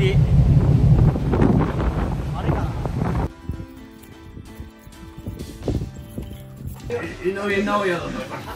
き。あれかな。井上尚弥だと思います。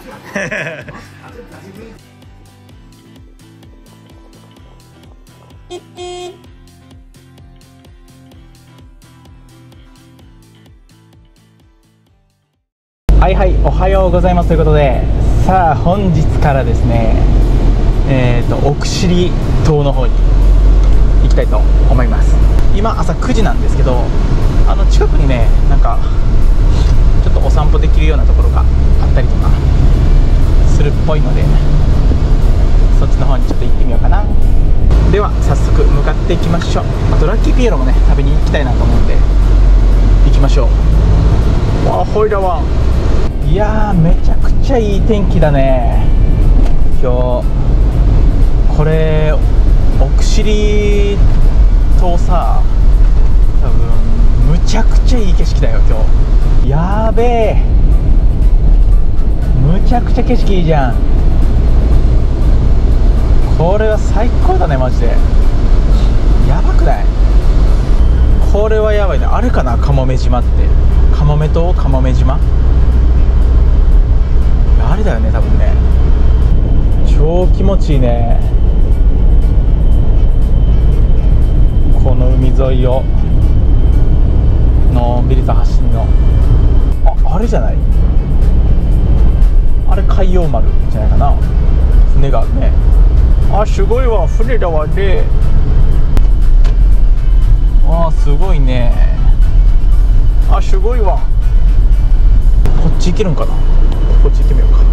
はいはい、おはようございますということで、さあ本日からですね、奥尻島の方に行きたいと思います。今朝9時なんですけど、近くにね、なんかちょっとお散歩できるようなところがあったりとかするっぽいので、そっちの方にちょっと行ってみようかな。では早速向かっていきましょう。あとラッキーピエロもね食べに行きたいなと思うんで行きましょう。わあ、ほいだわ。いやー、めちゃくちゃいい天気だね今日。これ奥尻島さ、多分むちゃくちゃいい景色だよ今日。やーべえ、むちゃくちゃ景色いいじゃん。これは最高だねマジで。やばくない？これはやばいね。あれかな、カモメ島って。カモメ島、カモメ島、あれだよね多分ね。超気持ちいいね、この海沿いをのんびりと走るの。あれじゃない？あれ海洋丸じゃないかな。船がね、すごいわ、船だわね。すごいね。すごいわ。こっち行けるんかな。こっち行ってみようか。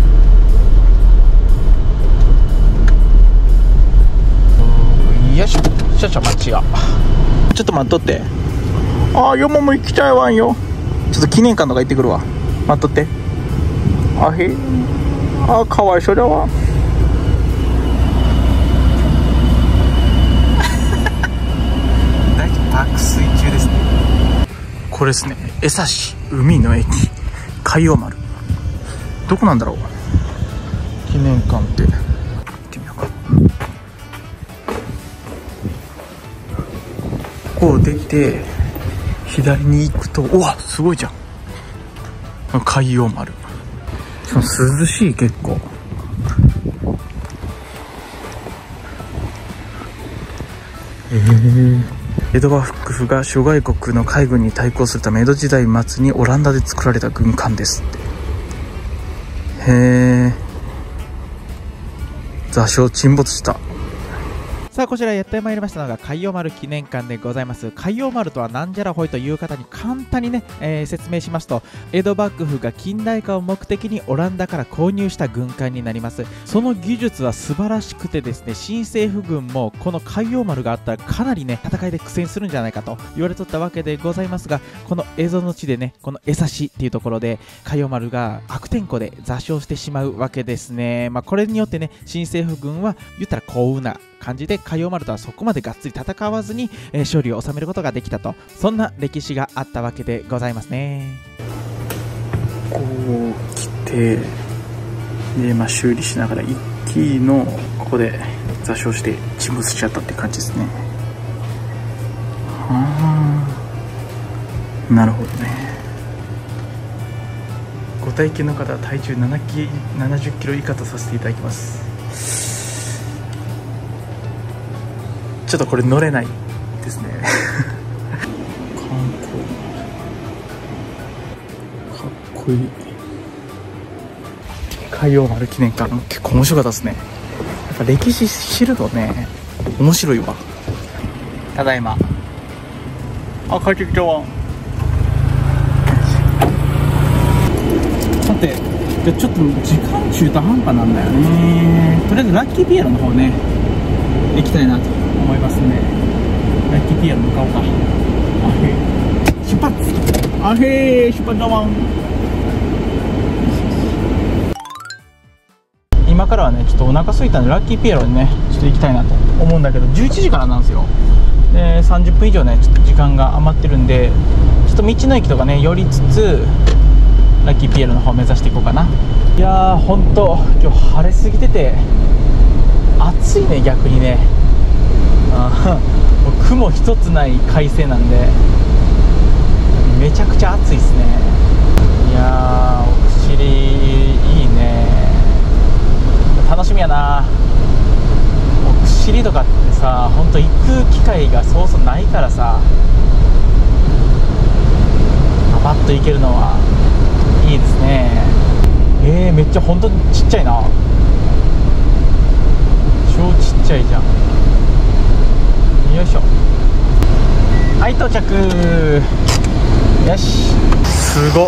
よいしょ、少々待ちが。ちょっと待っとって。山も行きたいわんよ。ちょっと記念館とか行ってくるわ。待っとって。かわいそうだわ。大丈夫、爆睡中ですね。これですね、江差海の駅海洋丸。どこなんだろう、記念館って。行ってみようか。ここを出て左に行くと、うわすごいじゃん、海洋丸。しかも涼しい、結構。江戸幕府が諸外国の海軍に対抗するため江戸時代末にオランダで作られた軍艦ですって。座礁沈没した。さあこちらやってまいりましたのが海洋丸記念館でございます。海洋丸とはなんじゃらほいという方に簡単にね、説明しますと、江戸幕府が近代化を目的にオランダから購入した軍艦になります。その技術は素晴らしくてですね、新政府軍もこの海洋丸があったらかなりね戦いで苦戦するんじゃないかと言われとったわけでございますが、この蝦夷の地でね、この江差っていうところで海洋丸が悪天候で座礁してしまうわけですね。これによってね、新政府軍は言ったら幸運な感じで海洋丸とはそこまでがっつり戦わずに、勝利を収めることができたと、そんな歴史があったわけでございますね。こう来て、で、修理しながら一気のここで座礁して沈没しちゃったって感じですね。なるほどね。ご体験の方は体重70キロ以下とさせていただきます。ちょっとこれ乗れないですね。観光かっこいい。海洋丸記念館結構面白かったですね。やっぱ歴史知るとね面白いわ。ただいま帰ってきたわ。さて、じゃあちょっと時間中途半端なんだよね。とりあえずラッキーピエロの方ね行きたいなと思いますね。ラッキーピエロ向かおうか。出発。出発だわん。今からはねちょっとお腹空いたんでラッキーピエロにねちょっと行きたいなと思うんだけど、11時からなんですよ。で30分以上ねちょっと時間が余ってるんで、ちょっと道の駅とかね寄りつつラッキーピエロの方目指していこうかな。いやーほんと今日晴れすぎてて暑いね逆にね。 雲一つない快晴なんでめちゃくちゃ暑いですね。いやー、奥尻いいね。楽しみやな。奥尻とかってさ、ほんと行く機会がそうそうないからさ、パッと行けるのはいいですね。めっちゃほんとちっちゃいな。超ちっちゃいじゃん。よいしょ。はい、到着。よし、すごっ。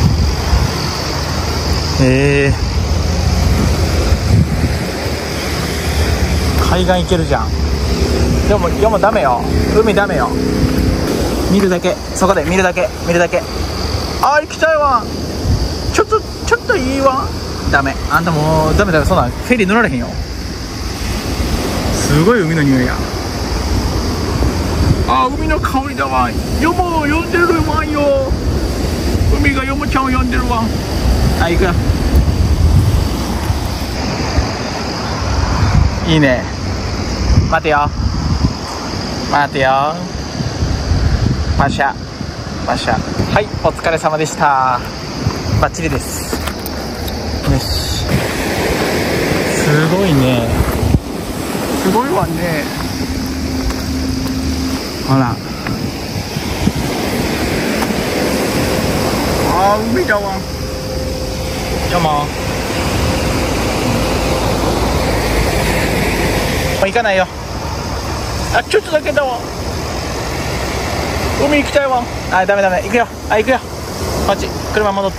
海岸行けるじゃん。でもダメよ、海ダメよ。見るだけ、そこで見るだけ。あー、行きたいわ。ちょっといいわ。ダメ、あんたもうダメ、そんなんフェリー乗られへんよ。すごい海の匂いや。あー、海の香りだわ。ヨモ呼んでるわよ。海がヨモちゃんを呼んでるわ。あ、行くよ。いいね。待てよ。パシャ。はい、お疲れ様でした。バッチリです。よし。すごいね。すごいわね。ほら。あー、海だわ。よも。行かないよ。あ、ちょっとだけだわ。海行きたいわ。あ、ダメ行くよ。行くよ。こっち車戻って。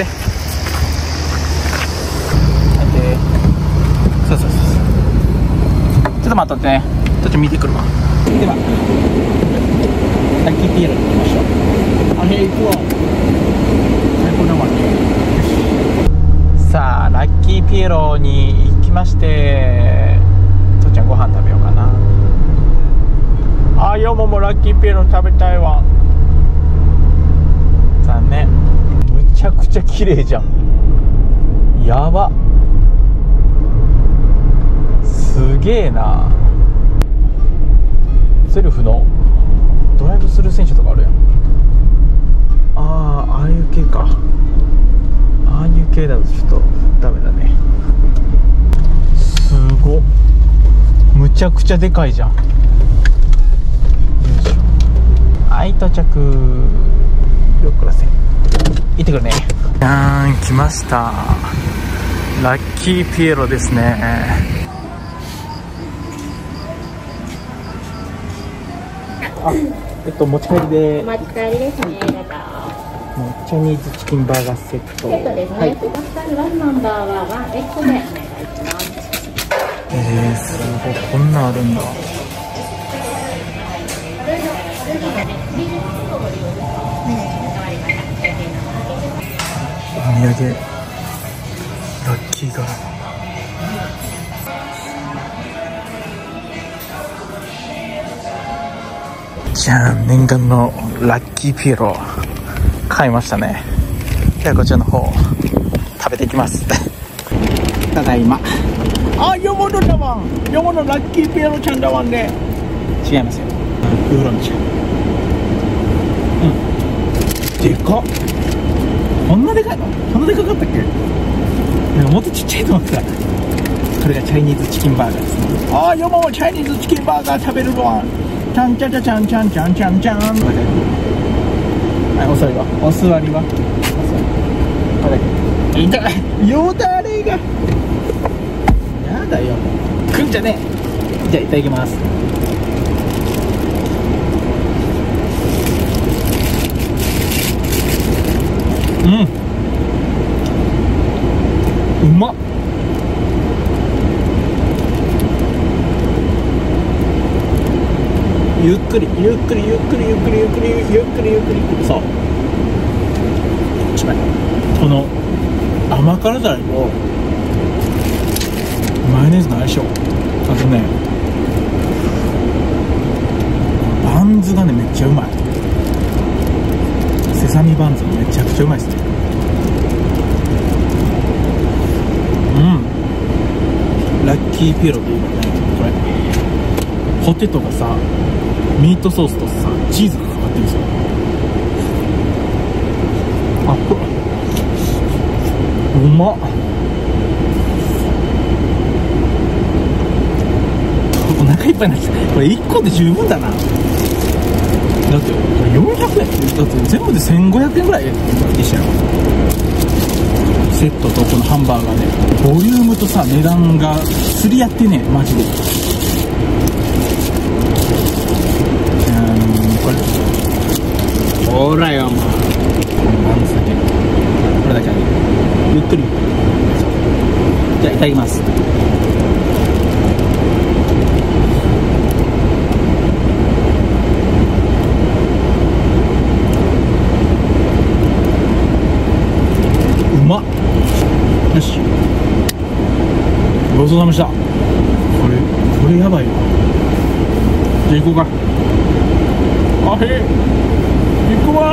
そうちょっと待っとってね。ちょっと見てくるわ。ではラッキーピエロに行きましょう。あ、行くわ。最高だわ。さあ、ラッキーピエロに行きまして、父ちゃんご飯食べようかな。あ、ヨモもラッキーピエロ食べたいわ。残念。むちゃくちゃ綺麗じゃん。やば、すげえな。セルフのドライブスルー洗車とかあるやん。ああいう系か。ああいう系だとちょっとダメだね。すごっ、むちゃくちゃでかいじゃん。よいしょ。はい、到着。よっこらせ。行ってくるね。来ました。ラッキーピエロですね。あ、持ち帰りで。お持ち帰りですね。チャニーズチキンバーガーセット。セットですね。はい、ナンバーは1Xでお願いします。すごい、こんなんあるんだ。お土産ラッキー柄。じゃん、念願のラッキーピエロ買いましたね。ではこちらの方食べていきますただいま。あ、ヨモのだわん。ヨモのラッキーピエロちゃんだわんね。違いますよ、ウーロン茶。でかっ。こんなでかいの？こんなでかかったっけ？なんかもっとちっちゃいと思ってた。これがチャイニーズチキンバーガーですね。ああ、ヨモもチャイニーズチキンバーガー食べるわ。ちゃんちゃちゃちゃんちゃんちゃんちゃんちゃん。はい、お座りは。お座りは。これ。痛い。よだれが。やだよ。くんじゃねえ。じゃあいただきます。うまっ。ゆっくりゆっくりゆっくりゆっくりゆっくりゆっくりゆっくり。そう、この甘辛だれとマヨネーズの相性。あとね、バンズがねめっちゃうまい。セサミバンズめちゃくちゃうまいですね。ラッキーピエロというかね、これポテトがさミートソースとさチーズがかかってるんですよ。あ、これうまっ。お腹いっぱいになってきた。これ1個で十分だな。だってこれ400円、だって全部で1500円ぐらいでしたよ。セットとこのハンバーガーでボリュームとさ値段が釣り合ってね、マジで。これほらよ、もう何酒これだけあげる。ゆっくりじゃあいただきます。うまっ。よし、ごちそうさまでした。これやばいわ。じゃあ行こうか。あへ行くわ。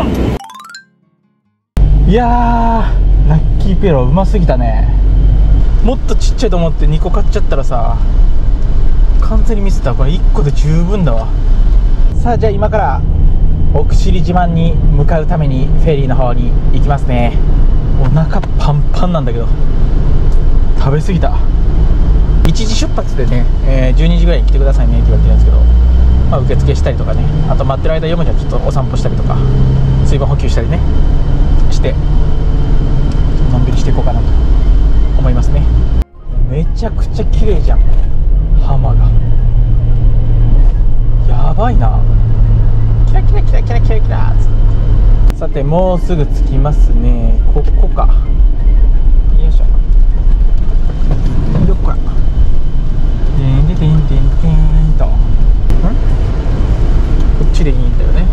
いやー、ラッキーペロうますぎたね。もっとちっちゃいと思って2個買っちゃったらさ、完全にミスった。これ1個で十分だわ。さあ、じゃあ今から奥尻島に向かうためにフェリーの方に行きますね。お腹パンパンなんだけど食べ過ぎた。1時出発でね、12時ぐらいに来てくださいねって言われてるんですけど、まあ、受付したりとかね、あと待ってる間、ヨモちゃんちょっとお散歩したりとか水分補給したりねしてのんびりしていこうかなと思いますね。めちゃくちゃ綺麗じゃん、浜が。やばいな。キラキラキラキラキラキラーつって。さて、もうすぐ着きますね。ここか。よいしょ。どっこら。てんてんてんてんと。こっちでいいんだよね。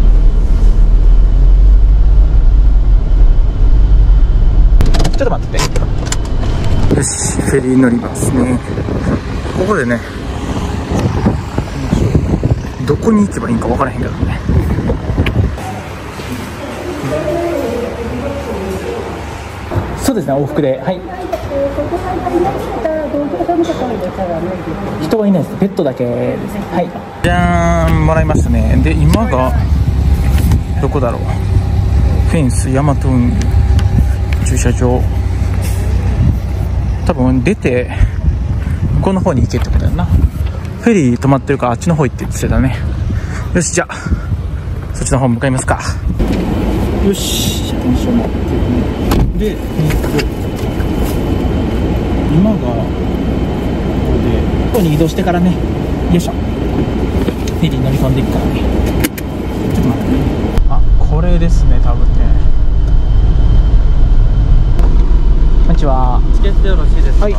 ちょっと待ってて。よし、フェリー乗りますね。ここでね、どこに行けばいいんか分からへんけどね。そうですね、往復で。はい。人はいないです。ペットだけです。はい。じゃーん、もらいましたね。で、今がどこだろう。フェンス、ヤマト運輸駐車場。多分出て向こうの方に行けってことやな。フェリー止まってるからあっちの方行ってって言ってたね。よし、じゃあそっちの方向かいますか。よし、車検証持ってるね。で、今がここに移動してからね、よいしょ、フェリー乗り込んでいくからね。ちょっと待ってね。あ、これですね、多分ね。こんにちは。チケットよろしいですか？はい。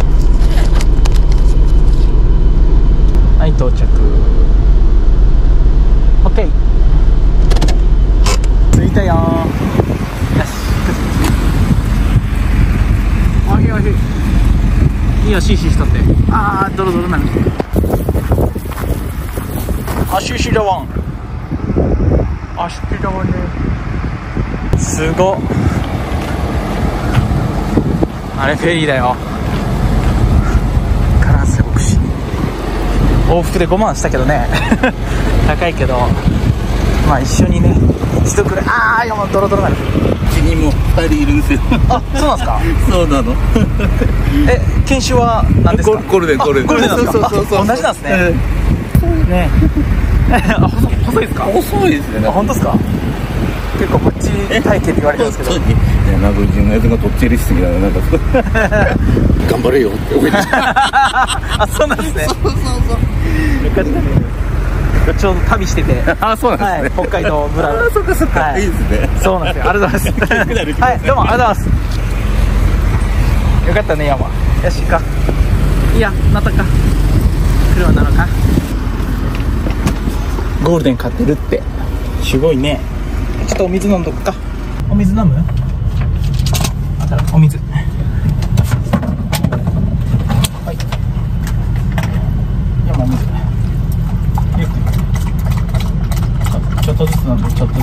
はい、到着。OK。着いたよー。よし。おいおい。いいよ、シーシーしとって。あー、ドロドロなる。あ、シーシーだわん。あ、シーシーだわね。すごっ。あれフェリーだよ。カラス牧師。往復で5万したけどね。高いけど、まあ一緒にねしてくれ。ああ、いやもうドロドロなる。 うちにも2人いるんですよ。 あ、そうなんですか。 そうなの。 研修は何ですか。 これでこれなんですか。そう同じなんですね。ね。細いですか。 細いですね。 あ、本当ですか。結構こっち体型って言われるんですけど。 なんかうちのやつがとっちりしすぎたらなんか頑張れよって思いました。 あ、そうなんですね。 そうよかったね。ちょうど旅してて。 あ、そうなんですね。 北海道ブラ。 あ、そっかそっか。いいですね。 そうなんですよ。ありがとうございます。はい、どうもありがとうございます。よかったね、山。よし、行こう。いや、なったか。車なのか。ゴールデン買ってるって。すごいね。ちょっとお水飲んどくか。お水飲む？あったらお水。はい。山お水。ゆっくり。ちょっとずつ飲んで、ちょっとずつ。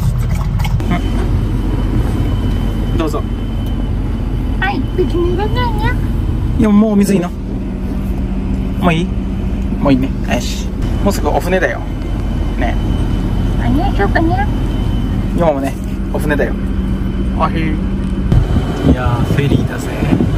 どうぞ。 はい、別にいらないね。 いや、もうお水いいの？もういい？もういいね。よし。もうすぐお船だよ。 ね。 何しようかね。 今もねお船だよ。あへいやー、フェリーだぜ。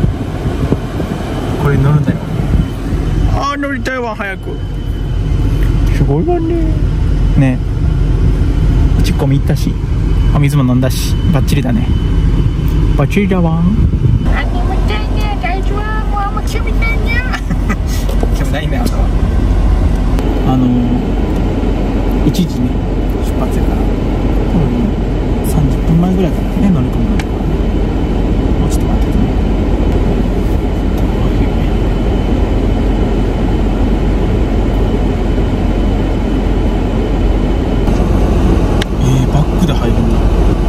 これ乗るんだよ。あー、乗りたいわ、早く。すごいわね。ね、ちっこみ行ったし、お水も飲んだし、バッチリだね。バッチリだわ。 아니면자냐 잘좋아 뭐 아무 재밌다냐 興味ないんだよ、あなたは。1時ね出発やから、多分30分前ぐらいからね乗り込むのとか。もうちょっと待っててね。バックで入るんだ。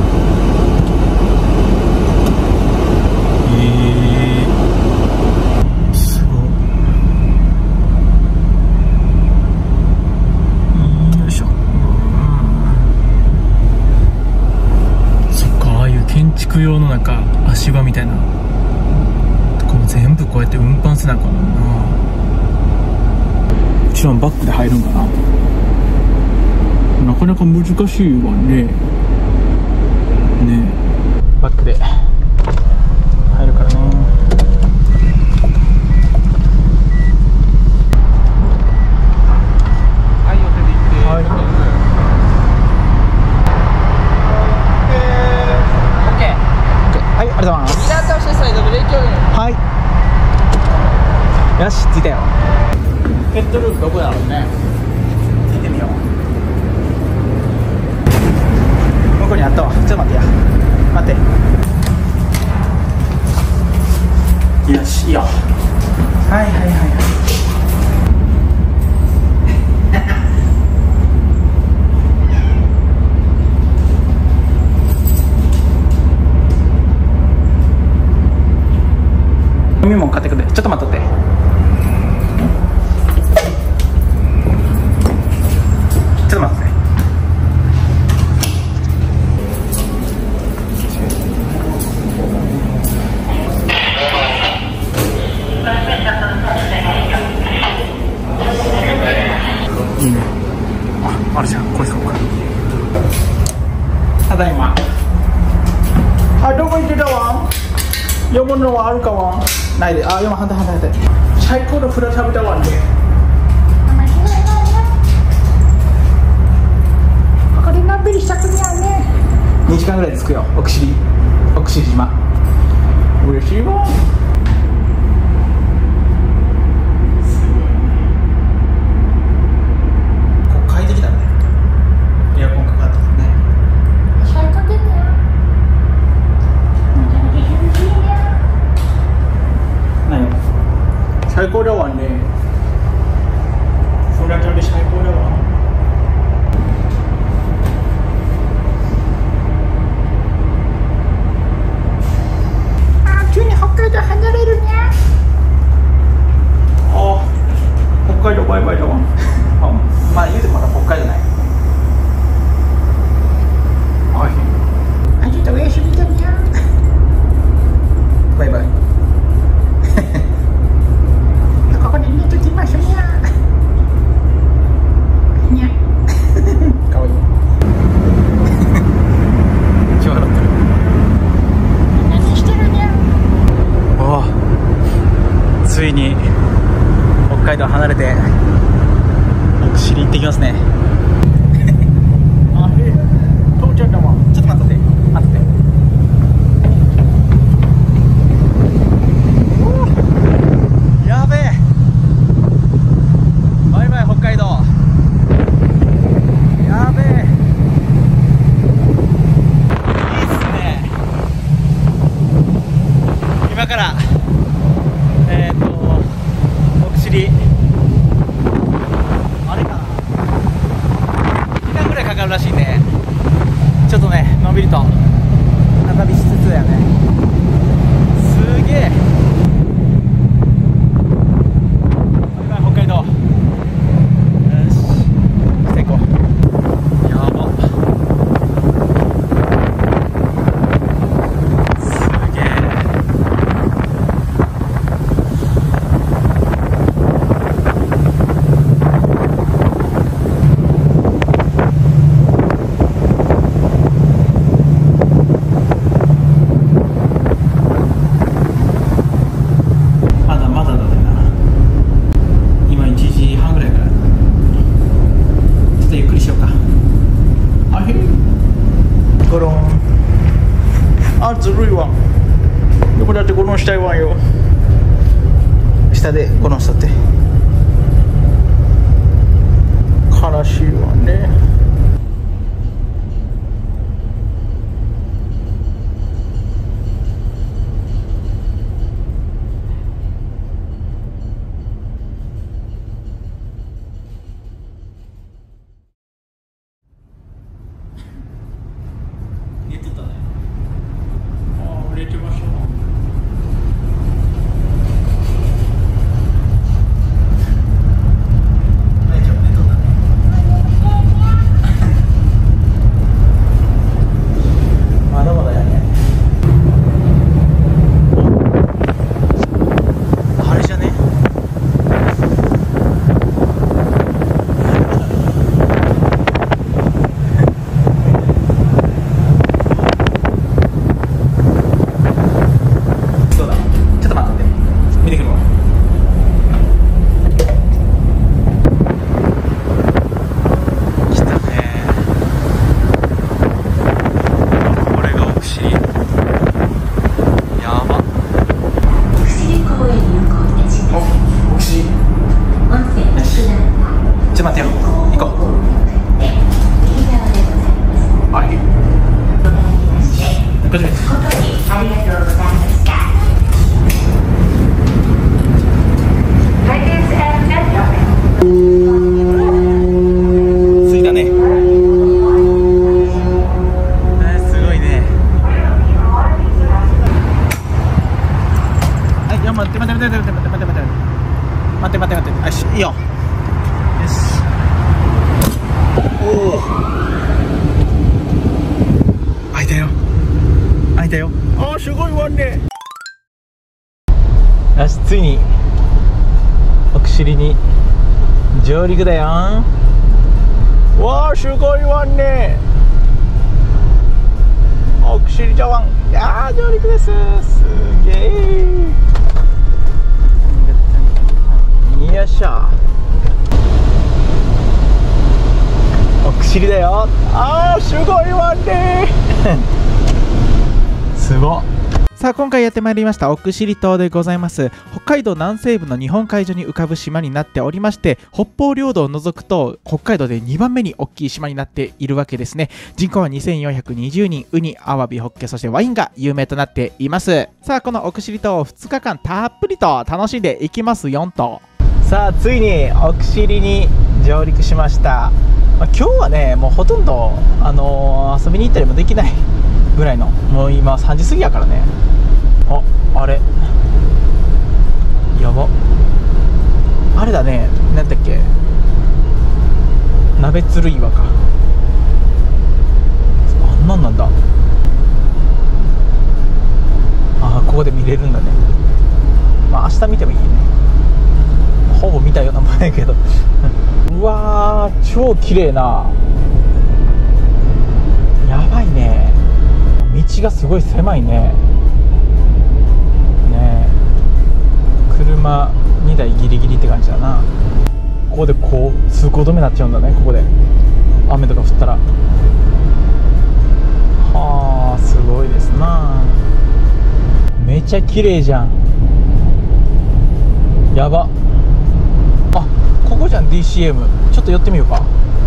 すごい。よいしょ。そっか、ああいう建築用のなんか足場みたいなとこも全部こうやって運搬せなあかんもんな。もちろんバックで入るんかな。なかなか難しいわね。ね、バックで入るからね。はい、お手で行って。はい。オッケー。はい、ありがとうございます。はい。よし、着いたよ。ペットルームどこだろうね。聞いてみよう。向こうにあったわ。ちょっと待ってや。待って。よし、いいよ。はいはいはいはい。飲み物買ってくれ。ちょっと待っとって。ちょっと待って。いいね。あるじゃん。これ買おうか。ただいま。あ、どこ行ってたわ。読むのはあるかわ。ないで。あ、今反対。最高のフラ食べたわんで。 これのんびりしたくにはね。 2時間ぐらいで着くよ。奥尻島。嬉しいわ。快適だね。エアコンかかってるね。 最高だね。 何？最高だわね。フラ旅最高だわ。 急に北海道離れるにゃ。 あ、北海道バイバイだわ。まあ言うてもまだ北海道ない。 あ、ちょっとおやすみだにゃ。 バイバイ。 ここで寝ときましょうにゃ。にゃ。 かわいい。超笑ってる。 何してるにゃ。 おお、ついに北海道離れて奥尻行ってきますね。あれ、父ちゃんだわ。ちょっと待ってて。やべえ。バイバイ北海道。やべえ。いいっすね。今から奥尻あれかな、2時間ぐらいかかるらしいんで、ちょっとねのんびりと旅しつつやね。すげえ。バイバイ北海道。よし、していこう。やば。すげえ。 よ。下でこの人って悲しいわね。寝てたね。ああ、寝てましたな。ちょっと待ってよ、行こう。はい。こっち見て。 ありがとうございました。 着いたね。すごいね。はい、いや、待って。よし、いいよ。おお、開いたよ。あー、すごいわね。よし、ついに奥尻に上陸だよ。わー、すごいわね。奥尻茶碗、いやー、上陸です。すげー。よっしゃ。奥尻だよ。あー、すごいわね。すごっ。さあ、今回やってまいりました奥尻島でございます。北海道南西部の日本海上に浮かぶ島になっておりまして、北方領土を除くと北海道で2番目に大きい島になっているわけですね。人口は2420人、ウニ、アワビ、ホッケ、そしてワインが有名となっています。さあ、この奥尻島を2日間たっぷりと楽しんでいきますよと。さあ、ついに奥尻に上陸しました。今日はね、もうほとんど、遊びに行ったりもできないぐらいの、もう今3時過ぎやからね。あれやば、あれだね、なんだっけ、鍋つる岩か、あんなんなんだ。ああ、ここで見れるんだね。まあ明日見てもいいね。ほぼ見たようなもんやけどうわー、超綺麗な、やばいね。道がすごい狭いね。車2台ギリギリって感じだな。ここでこう通行止めになっちゃうんだね。ここで雨とか降ったら。はあ、すごいですな。めちゃ綺麗じゃん。やば。あ、ここじゃん DCM。 ちょっと寄ってみようか。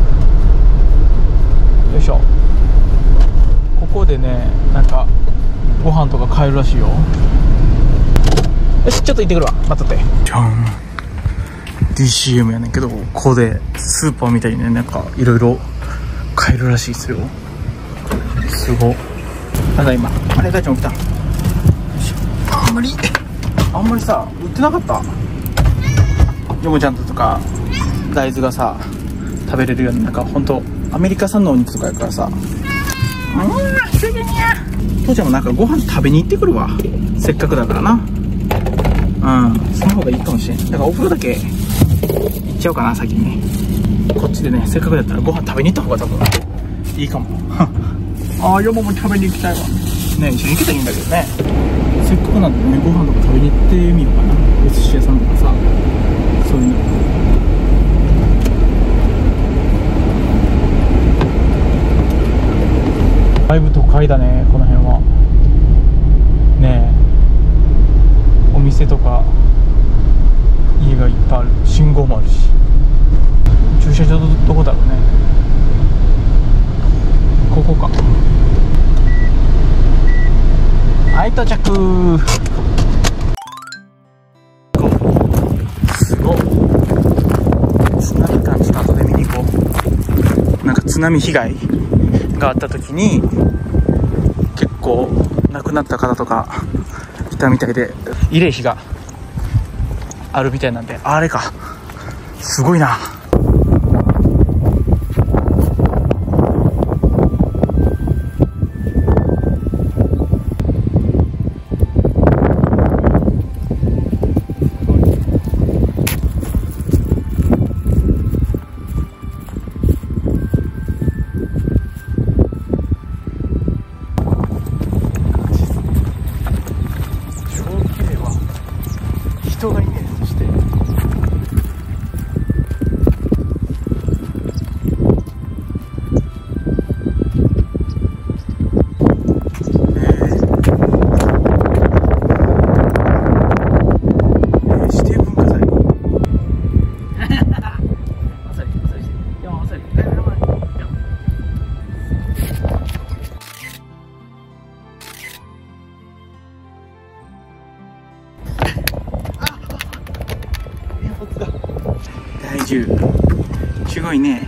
よいしょ。ここでね、なんかご飯とか買えるらしいよ。よし、ちょっと行ってくるわ。待っとって。じゃん。DCM やねんけど、ここでスーパーみたいにね、なんかいろいろ買えるらしいですよ。すごっ。ただいま、あれ、大ちゃん起きた。あんまりさ、売ってなかった。ヨモちゃんとか大豆がさ、食べれるように、なんかほんとアメリカ産のお肉とかやからさ。父ちゃんもなんかご飯食べに行ってくるわ。せっかくだからな。その方がいいかもしれん。だからお風呂だけ行っちゃおうかな、先にね。こっちでね、せっかくだったらご飯食べに行った方が多分いいかもああ、ヨモも食べに行きたいわね。一緒に行けたらいいんだけどね。せっかくなんでね、ご飯とか食べに行ってみようかな。お寿司屋さんとかさ、そういうの。だいぶ都会だね、この辺はね。え店とか家がいっぱいある。信号もあるし。駐車場どこだろうね。ここか。はい、到着。すごっ。津波館、ちょっと後で見に行こう。なんか津波被害があった時に結構亡くなった方とかいたみたいで、慰霊碑があるみたいなんで、あれか、すごいな。人がいねえ。そして指定文化財第10、すごいね。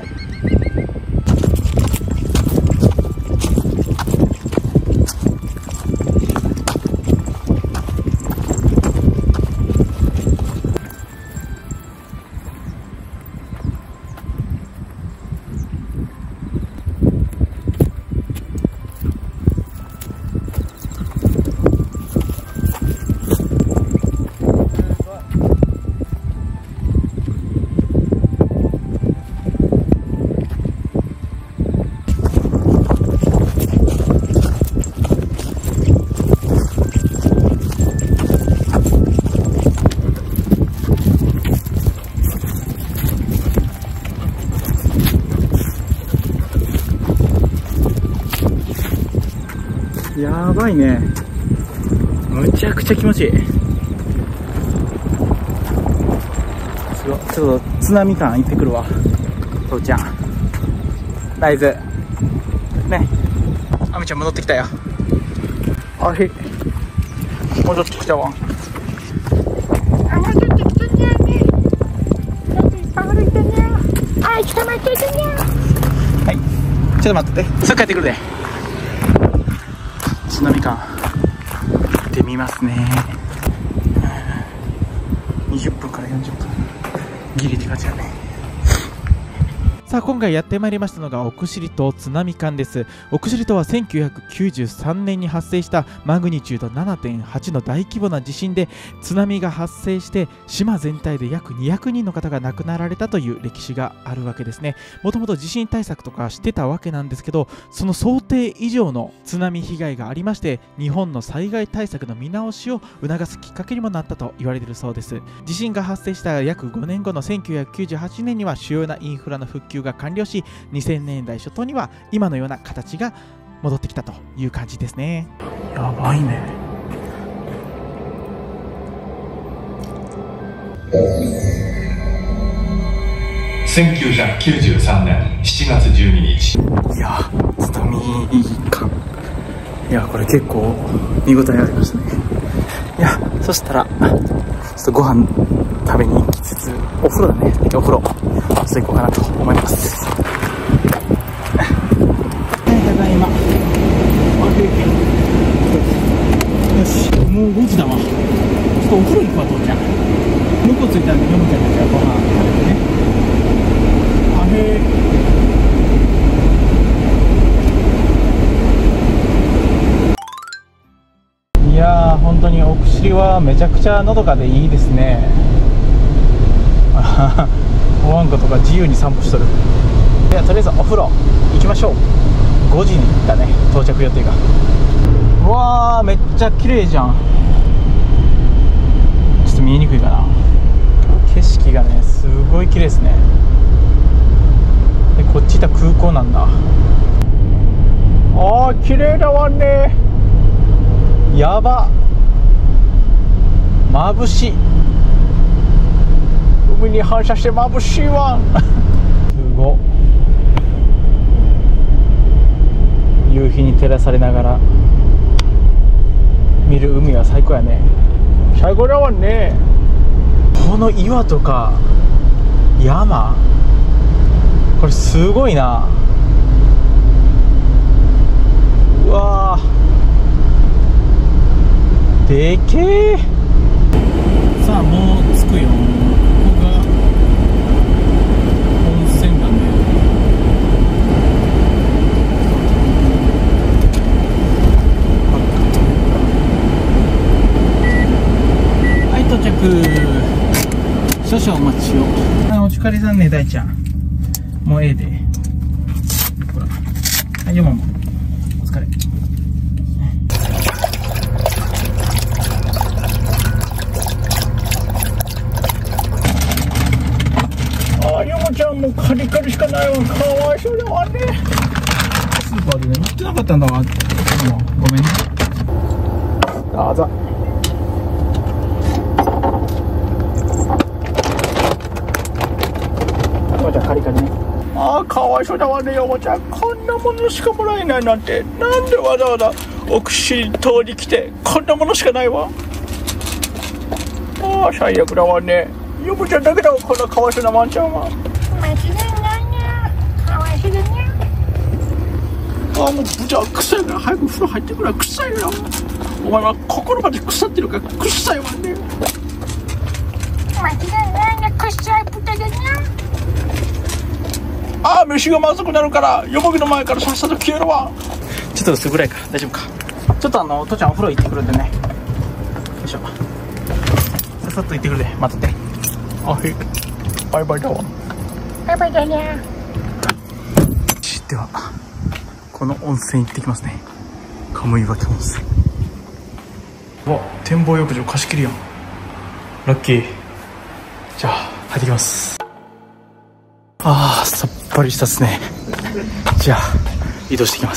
やばいね。むちゃくちゃ気持ちいい。すごい。ちょっと津波館行ってくるわ。父ちゃん大豆ね。あみちゃん戻ってきたよ。あれ戻ってきたわ。 戻ってきたにゃーね。なんでいっぱい歩いてんにゃー。はい、捕まってるにゃー。 はい、ちょっと待ってて、すぐ帰ってくるで。津波館行ってみますね。20分から40分ギリって感じだね。さあ今回やってまいりましたのが奥尻島津波館です。奥尻島は1993年に発生したマグニチュード 7.8 の大規模な地震で津波が発生して島全体で約200人の方が亡くなられたという歴史があるわけですね。もともと地震対策とかしてたわけなんですけど、その想定以上の津波被害がありまして、日本の災害対策の見直しを促すきっかけにもなったと言われているそうです。地震が発生した約5年後の1998年には主要なインフラの復旧が完了し、2000年代初頭には今のような形が戻ってきたという感じですね。やばいね。 1993年7月12日。 いや、津波か。いや、これ結構見応えありましたね。いや、そしたらちょっとご飯食べに行きつつ、お風呂だね。お風呂ちょっと行こうかなと思います。ただいま。よし、もう5時だわ。ちょっとお風呂行くわ、父ちゃん。向こう着いたんで、ヨモちゃんたちはご飯食べてね。あへー。いやー、本当に奥尻はめちゃくちゃのどかでいいですね。おわんことか自由に散歩しとる。ではとりあえずお風呂行きましょう。5時にだね、到着予定が。うわー、めっちゃ綺麗じゃん。ちょっと見えにくいかな。景色がね、すごい綺麗ですね。でこっち行った空港なんだ。あー、綺麗だわね。やば。 眩しい。海に反射して眩しいわ。すごっ。夕日に照らされながら見る海は最高やね。最高だわね。この岩とか山、これすごいな。うわー、でけえ。さあもう着くよ。ここが温泉だね。はい、到着。少々お待ちを。お疲れさんね、大ちゃん。もうええで。ほら。はい、よもも。お疲れ。ヨモちゃんもカリカリしかないわ。かわいそうだわね。スーパーでね、売ってなかったんだわ。もうごめんね。どうぞ。ヨモちゃんカリカリね。ああ、かわいそうだわね、ヨモちゃん。こんなものしかもらえないなんて。なんでわざわざ奥尻通り来てこんなものしかないわ。ああ、最悪だわね。ヨモちゃんだけだわ、こんなかわいそうなワンちゃんは。 間違いないにゃ。かわいそうだにゃ。 ああ、もうブチャ臭いから早く風呂入ってくれ。臭いよ。お前は心まで腐ってるから臭いわね。 間違いないにゃ。くっさい豚だにゃ。 ああ、飯がまずくなるからヨモギの前からさっさと消えるわ。ちょっと薄暗いから大丈夫か。ちょっと父ちゃんお風呂行ってくるんでね。よいしょ。さっさと行ってくるで、待ってて。あ、はい、バイバイだわ。 バイバイだにゃ。 ではこの温泉行ってきますね。カムイ脇温泉。うわ、展望浴場貸し切りやん。ラッキー。じゃあ入ってきます。あー、さっぱりしたっすね。じゃあ移動してきます。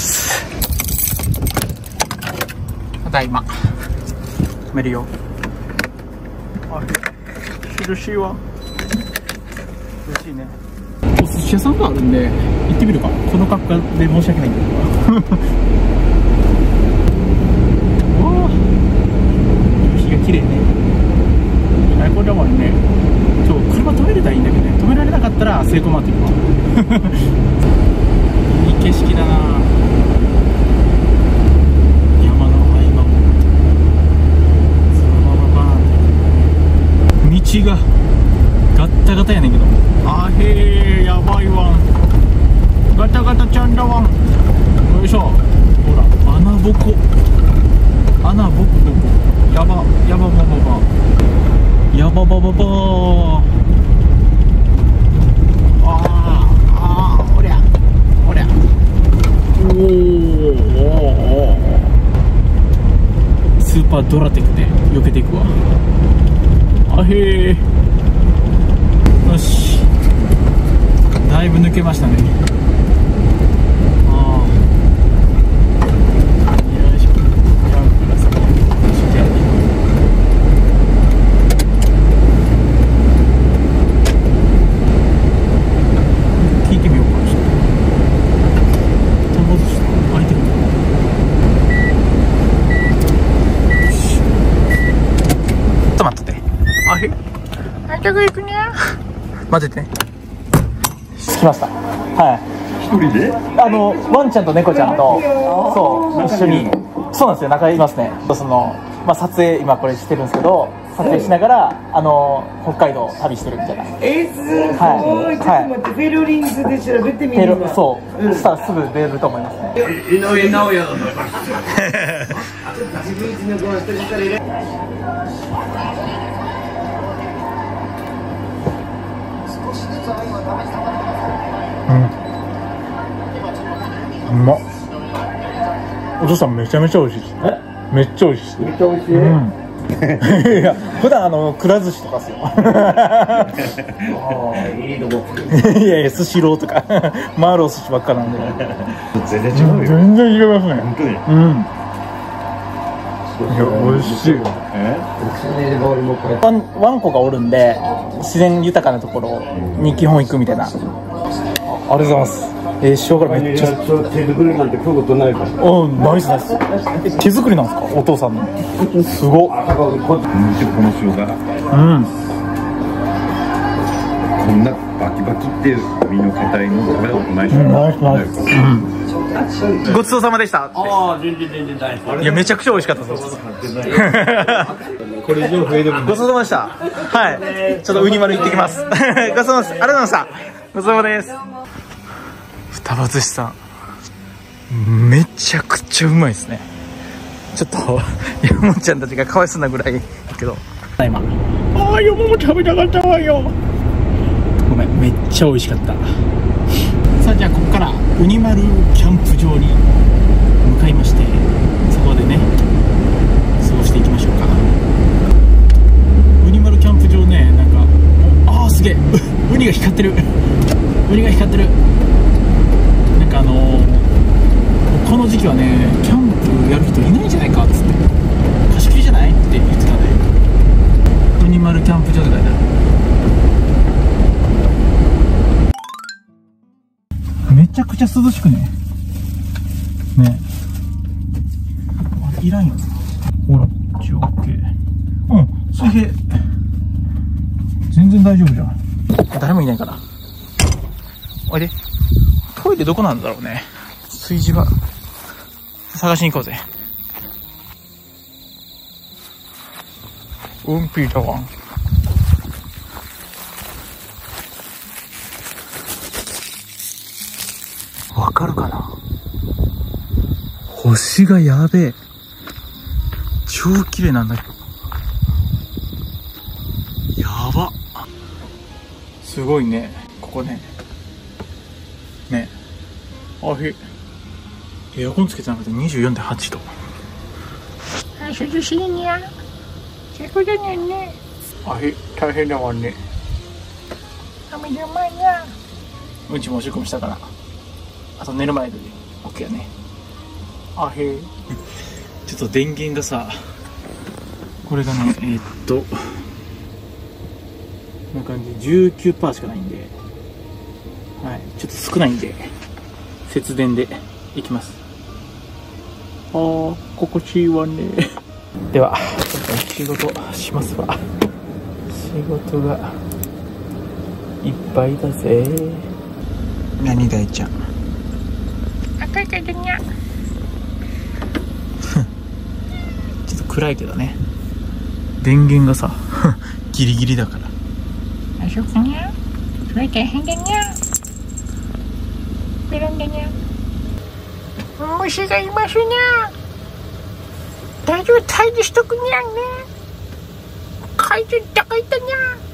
ただいま止めるよ。あ、涼しいわ。涼しいね。お寿司屋さんがあるんで行ってみるか。この格好で申し訳ないんだけど。わあ、夕日が綺麗ね。最高だもんね。車止めれたらいいんだけどね。止められなかったらセイコー回ってくるわ。いい景色だな。山の合間もそのままバーン。道がガッタガタやねんけど。あへえ、やばいわ。ガタガタちゃんだわ。よいしょ。ほら、穴ぼこ。穴ぼこぼこ。やばやばばばば。やばばばばー。あー、おりゃおりゃ。おお、スーパードラテクで避けていくわ。あへえ。よし、だいぶ抜けましたね。ああ、よいしょ。聞いてみようか。ちょっと開いてる。よし、ちょっと待ってて。あへ、 あんたが行くにゃ。 待っててね。着きました。はい。 一人で？ ワンちゃんと猫ちゃんと、そう、一緒に。そうなんですよ、仲いますね。その、まあ、撮影、今これしてるんですけど、撮影しながら、北海道旅してるみたいな。 すごい。ちょっと待って、フェルリンズで調べてみるわ。 そう、したらすぐ出ると思いますね。 井上尚弥だな。 自分ちの子は一人からいる。 うまっ。お父さんめちゃめちゃ美味しいです。めっちゃ美味しい。 めっちゃ美味しい。 いや、普段くら寿司とかっすよ。 ああ、いいとこ。 いやいや、スシローとか回るお寿司ばっかなんで。 全然違うよ。 全然違いますね。 本当に。 うん。 美味しい。ワンコがおるんで自然豊かなところに基本行くみたいな。ありがとうございます。塩辛めっちゃ手作りなんて食うことないから。 ナイスナイス。手作りなんですか、お父さんの。すごっ。 この塩辛、こんなバキバキって身の硬いの食べたことないし、 ごちそうさまでした。 ああ、全然大丈夫。 いや、めちゃくちゃ美味しかったです。 これ以上増えてもごちそうさまでした。はい、ちょっとウニ丸行ってきます。ごちそうさまです。ありがとうございました。ごちそうさまです。双葉寿司さん、めちゃくちゃうまいですね。ちょっと山本ちゃんたちがかわいそうなぐらいだけど、今山本食べたかったわよ。ごめん、めっちゃ美味しかった。さあ、じゃあここからウニ丸キャンプ場に向かいまして、そこでね過ごしていきましょうか。ウニ丸キャンプ場ね、なんかすげえウニが光ってる。ウニが光ってる。なんかこの時期はね、キャンプやる人いないんじゃないかっつって、貸し切りじゃないって言ってたんで、ウニ丸キャンプ場で書いてある。めちゃくちゃ涼しくね。ね。あれいらんよ。ほら、OK。水平。全然大丈夫じゃん。誰もいないかな。おいで。トイレどこなんだろうね。炊事場探しに行こうぜ。うんぴーだわ。わかるかな。星がやべえ。超綺麗なんだけど。やば。すごいね、ここね。ね。エアコンつけてなくて 24.8 度。 涼しいにゃ。最高だね。 大変だわね。 雨でうまいにゃ。 うんちもおしっこもしたから、あと寝る前で OK やね。ちょっと電源がさ、これがね、こんな感じで 19% しかないんで、はい、ちょっと少ないんで節電でいきます。心地いいわね。ではちょっと仕事しますわ。仕事がいっぱいだぜ。何大ちゃん。 赤いけどにゃ。 ちょっと暗いけどね。電源がさギリギリだから。 あそこにゃ。それ大変だにゃ。ベランダにゃ。虫がいますにゃ。大丈夫、退治しとくにゃね。怪獣高いったに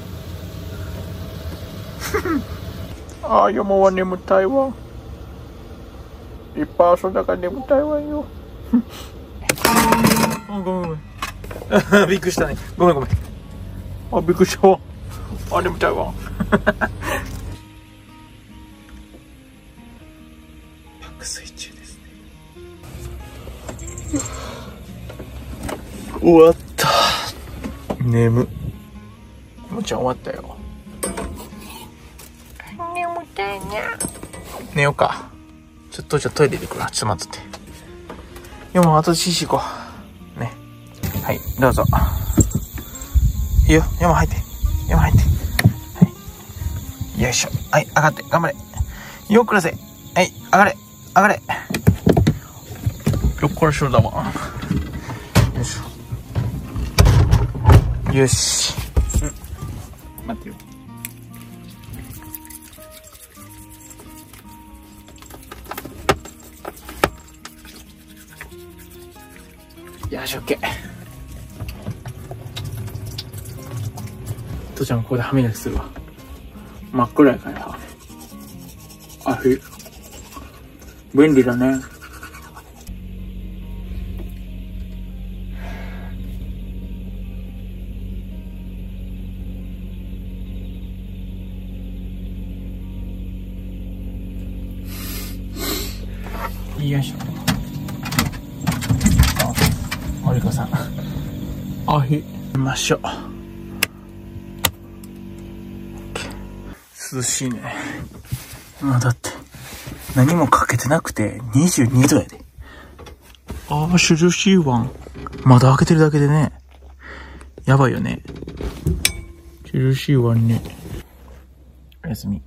ゃ。 山は眠たいわ。いっぱい遊んだから眠たいわよ。ごめんごめん。びっくりしたね。ごめんごめん。びっくりしたわ。眠たいわ。爆睡中ですね。終わった。眠。もちゃん終わったよ。 眠たいにゃ。 寝ようか。ちょっとじゃあトイレで行くわ。ちょっと待ってて。いやもう後でシーシー行こう。ね。はい、どうぞ。いいよ。山入って。山入って。はい。よいしょ。はい、上がって。頑張れ。よっくらせ。はい、上がれ。上がれ。よっこらしょだわ。よいしょ。よし。待ってよ。よし、オッケー。父ちゃんここで歯磨きするわ。真っ暗やからさ。便利だね。よいしょ。 りこさん。あひ、見ましょう。涼しいね。まあだって、何もかけてなくて22度やで。ああ、涼しいわん。窓開けてるだけでね。やばいよね。涼しいわんね。おやすみ。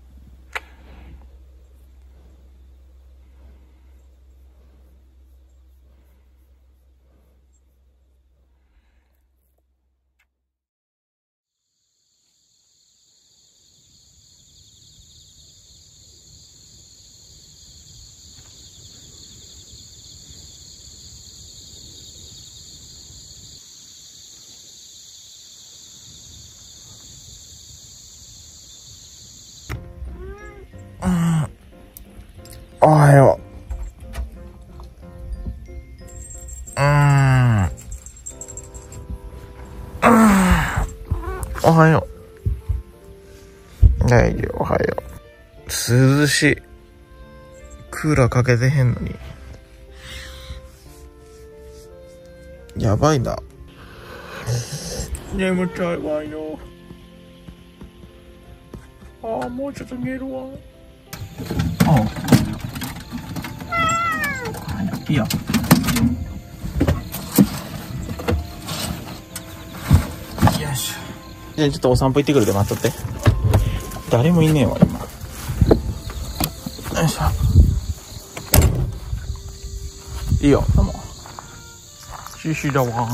おはよう。おはよう。大丈夫、おはよう。涼しい。クーラーかけてへんのに。やばいな。眠たいわよ。ああ、もうちょっと寝るわ。いいよ。よいしょ。じゃあちょっとお散歩行ってくるで、待っとって。誰もいねえわ今。よいしょ。いいよ、どうも。シシだわ。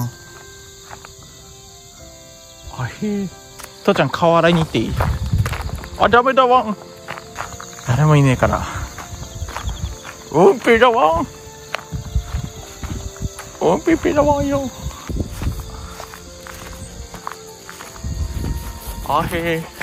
あへえ。父ちゃん顔洗いに行っていい？あ、ダメだわん。誰もいねえから。うんぴだわん。うんぴぴだわんよ。あへえ。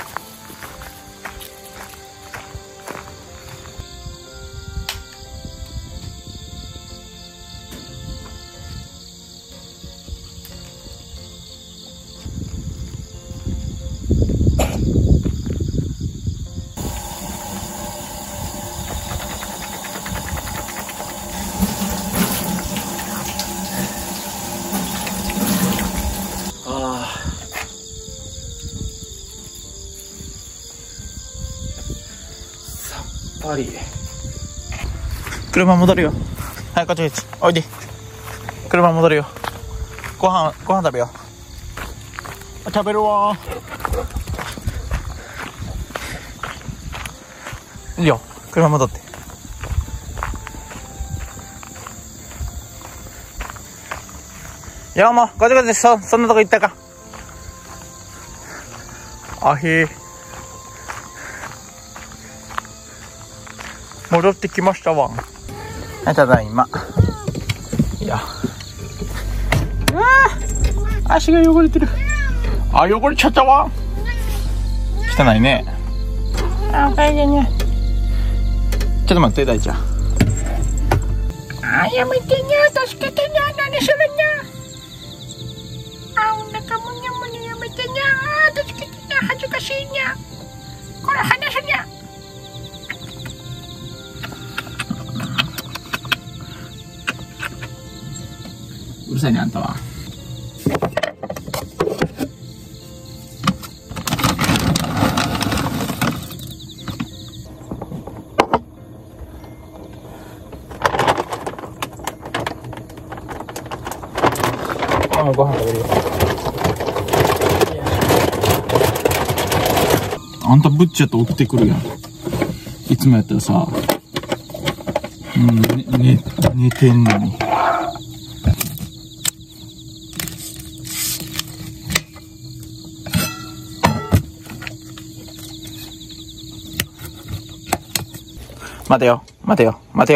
車戻るよ。はい、こっちこっち。おいで。車戻るよ。ご飯食べよう。食べるわー。いいよ。車戻って。いや、もう、ごちゃごちゃそんなとこ行ったか。あへー。戻ってきましたわ。はい、ただいま。いや。足が汚れてる。あ、汚れちゃったわ。汚いね。あ、おかえりね。ちょっと待って、大ちゃん。 あ、やめてにゃ、助けてにゃ、何するにゃ。あ、お腹もにゃもにゃやめてにゃ、助けてにゃ、恥ずかしいにゃ。これ話すにゃ。 うるさいね、あんたは。あ、ご飯食べるよ。あんたぶっちゃと起きてくるやん。いつもやったらさ、寝てんのに。待てよ。お手。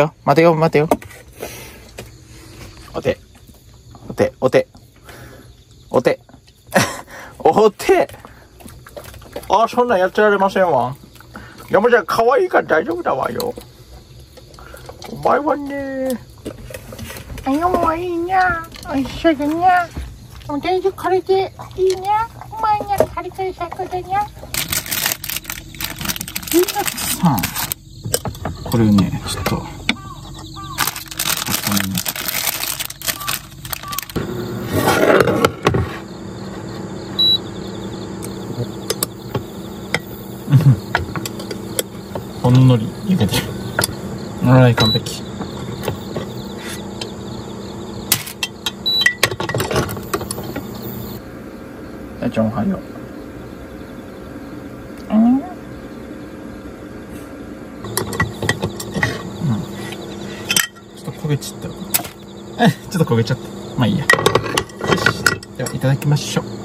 あ、そんなんやってられませんわ。山ちゃん可愛いから大丈夫だわよ。お前はね。 あ、よもいいにゃ。おいしょだにゃ。お大丈夫借りていいにゃ。お前にゃ、借りて最高だにゃ。 さあ。これをね、ちょっと。 ほんのり焼けてる。はい、完璧。大ちゃんおはよう。ちょっと焦げちゃった。ちょっと焦げちゃった。まあいいや。よし。では、いただきましょう。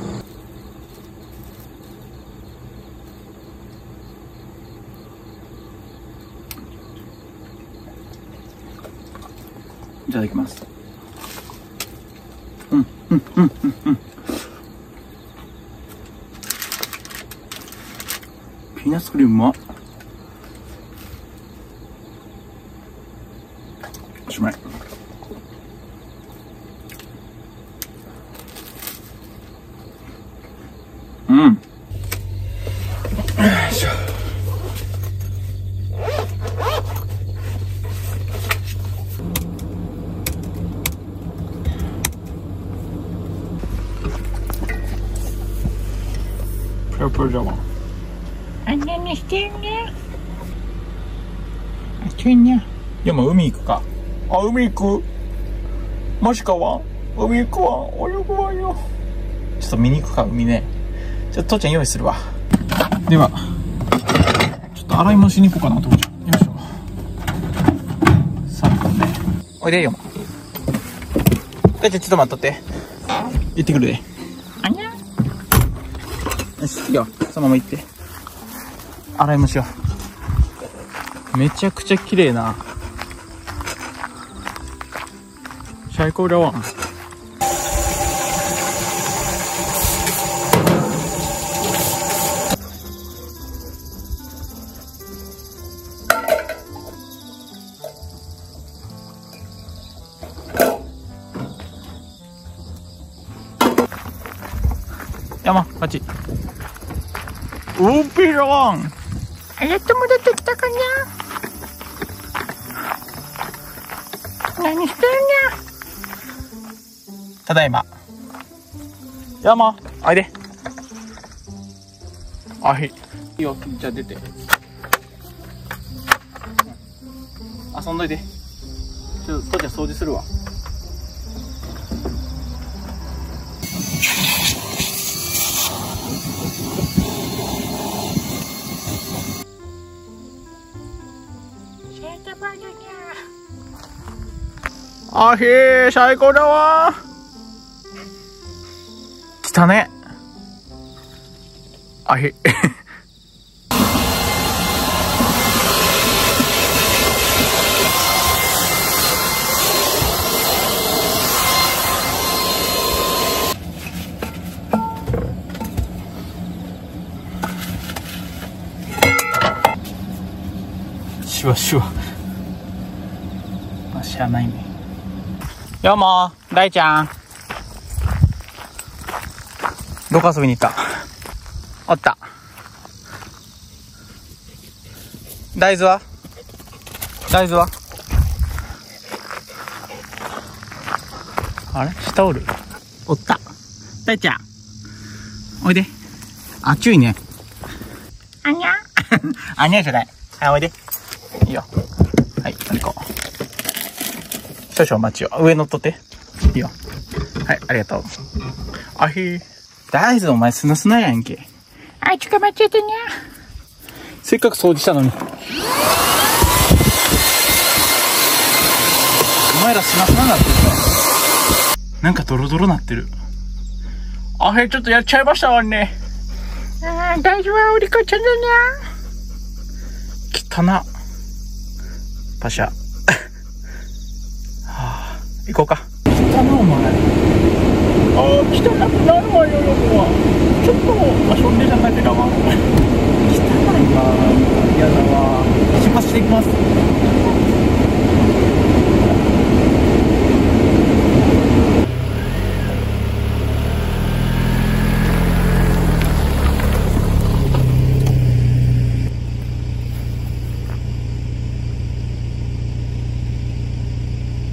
いただきます。ピーナッツクリームうまっ。おしまい。よいしょ。プルプルだわ。 あんなにしてるね。 暑いね。でも海行くか。あ、海行く。マジかわ。海行くわ。泳ぐわよ。ちょっと見に行くか、海ね。ちょっと父ちゃん用意するわ。では、ちょっと洗い物しに行こうかな、父ちゃん。よいしょ。3分ね。おいでよ。父ちゃんちょっと待っとって。行ってくるで。 あにゃ。 よし、いいよ。そのまま行って。洗い物しよう。めちゃくちゃ綺麗な。最高だわ。山、こっち。ウーピーだわん。 やっと戻ってきたかにゃ。何してるにただいま。山、おいで。あ、いいよ、じゃあ出て。遊んどいで。ちょっと、父ちゃん掃除するわ。あひー、最高だわー。来たね。あひ。シュワシュワ。まあ、しゃあないね。ようもー、大ちゃん。どこ遊びに行った？おった。大豆は？大豆は？あれ？下おる？おった。大ちゃん。おいで。あ、注意ね。 ゃ。あにゃ。 あにゃじゃない。はい、おいで。いいよ。はい、行こう。少々お待ちを。上乗っとって。いいよ。はい、ありがとう。あひー。大豆お前スナスナやんけ。 あいつが間違えてにゃ。 せっかく掃除したのに。お前らスナスナなってるさ。なんかドロドロなってる。あへ、ちょっとやっちゃいましたわね。 ああ、大丈夫はおりこちゃんだに汚な。パシャ。はあ、行こうか。汚なお前。ああ、汚くなるわよ、よくは。ちょっと遊んでただけだわ。汚いわ。嫌だわ。出発していきます。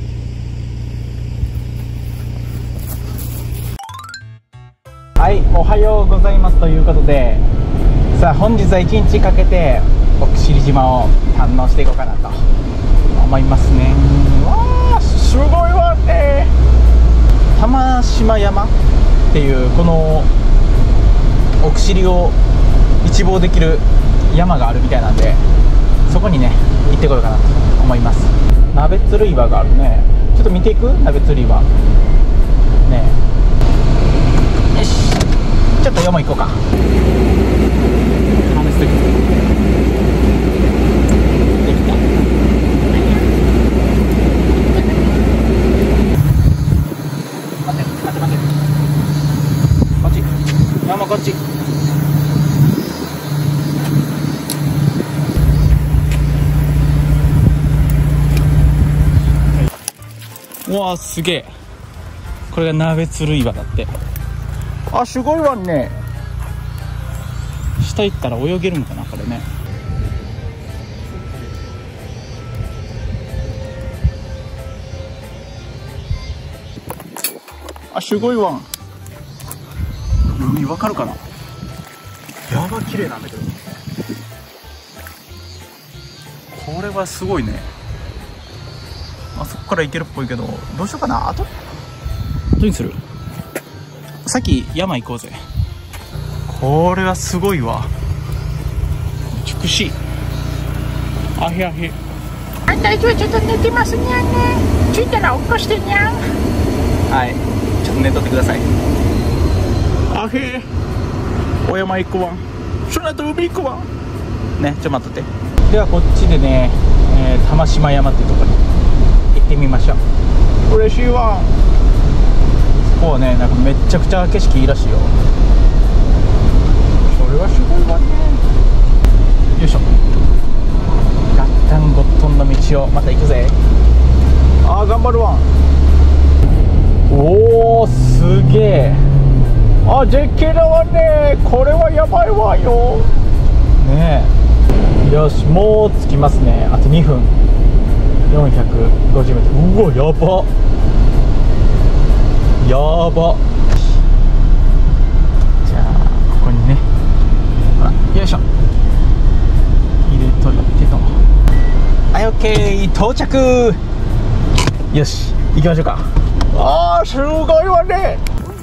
はい、おははようございますということで、さあ本日は1日かけて奥尻島を堪能していこうかなと思いますね。わーすごいわね。玉島山っていうこの奥尻を一望できる山があるみたいなんで、そこにね行ってこようかなと思います。鍋釣り岩があるね。ちょっと見ていく。鍋釣り岩ね。よし、ちょっと山行こうか。ハムステーキできた。待ってこっち山こっち。うわーすげえ。これが鍋釣り岩だって。あ、すごいわね。下行ったら泳げるのかなこれね。あ、すごいわん。海わかるかな。やば綺麗なんだけど、これはすごいね。あそこから行けるっぽいけど、どうしようかな。あとにする。さっき山行こうぜ。これはすごいわ。美しい。あへあへ。 あんたいつはちょっと寝てますにゃんね。着いたら起こしてにゃん。 はい、ちょっと寝とってください。あへお山行くわん。その後海行くわんね。ちょっと待っとって。ではこっちでね、玉島山っていうところに行ってみましょう。嬉しいわ。ここはね、なんかめっちゃくちゃ景色いいらしいよ。それはすごいわね。よいしょ。ガッタンゴットンの道をまた行くぜ。あー頑張るわ。おーすげえ。あ、絶景だわね。これはやばいわよねえ。よし、もう着きますね。あと2分。450m。うわやばやば。じゃあここにね、ほらよいしょ入れといてと。はい、オッケー到着。よし行きましょうか。あーすごいわね。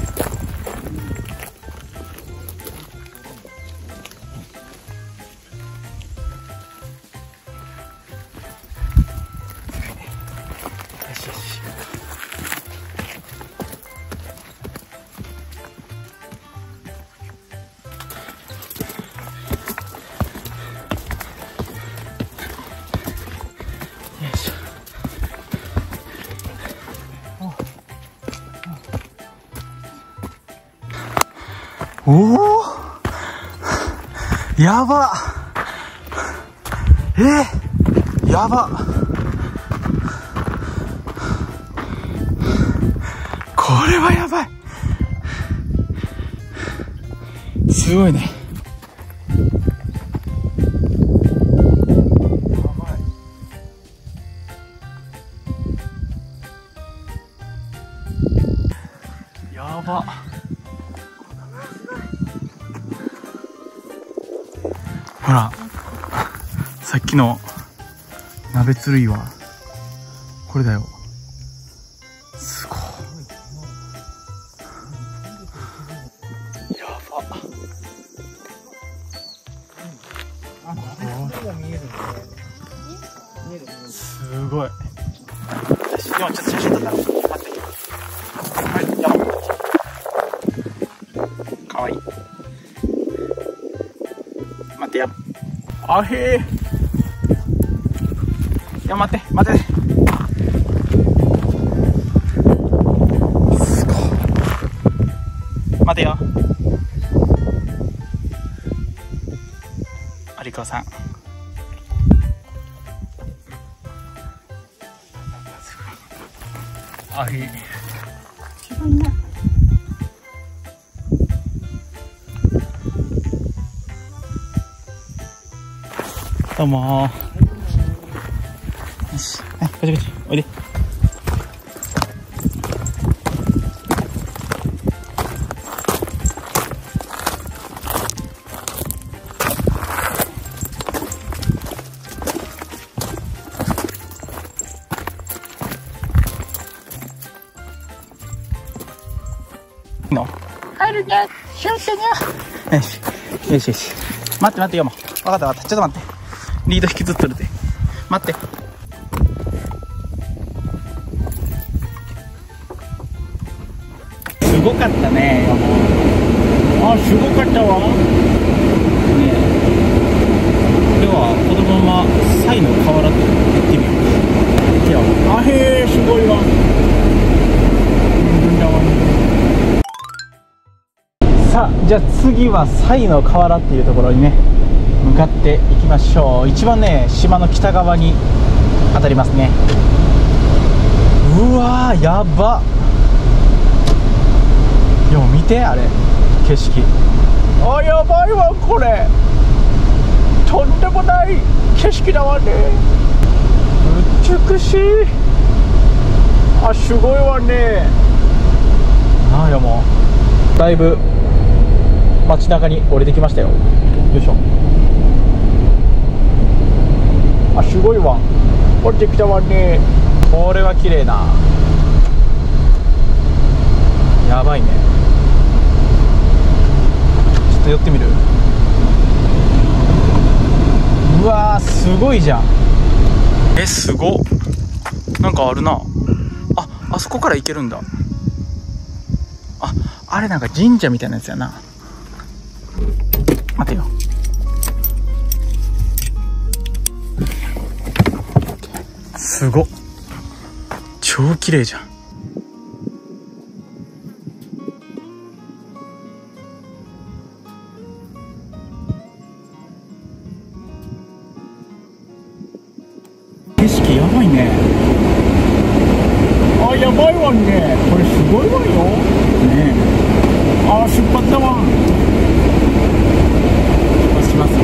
おおやば。やば。これはやばい。すごいね。やば。ほら、さっきの鍋釣りはこれだよ。すごい。やば。すごい。よし、でもちょっと写真撮ったら待って。はい、やば。かわいい。待ってや。あへー。いや待って待って。すごい。待てよ。有川さん。あへー。広いな。どうもー。よし、はい、こっちこっち、おいで。 にゃ気をつけにゃ。 よしよしよし、待って待ってよ、もう分かった分かった、ちょっと待って、リード引きずっとるで、待って。すごかったね、あ、すごかったわね。ではこのままサイの河原って行ってみよう。あへー、すごいわ。さあ、じゃあ次はサイの河原っていうところにね向かっていきましょう。一番ね、島の北側に当たりますね。うわー、やばっ。でも見て、あれ景色、あ、やばいわこれ、とんでもない景色だわね。美しい、あ、すごいわね。あ、いや、もうだいぶ街中に降りてきましたよ。よいしょ、あ、すごいわ、降りてきたわね。これは綺麗な、やばいね。ちょっと寄ってみる。うわー、すごいじゃん。すごっ、なんかあるな。あそこから行けるんだ。あれなんか神社みたいなやつやな。待てよ、すごっ、超綺麗じゃん。景色やばいね。あ、やばいわね、これすごいわよね。あ、出発だわ。出発します。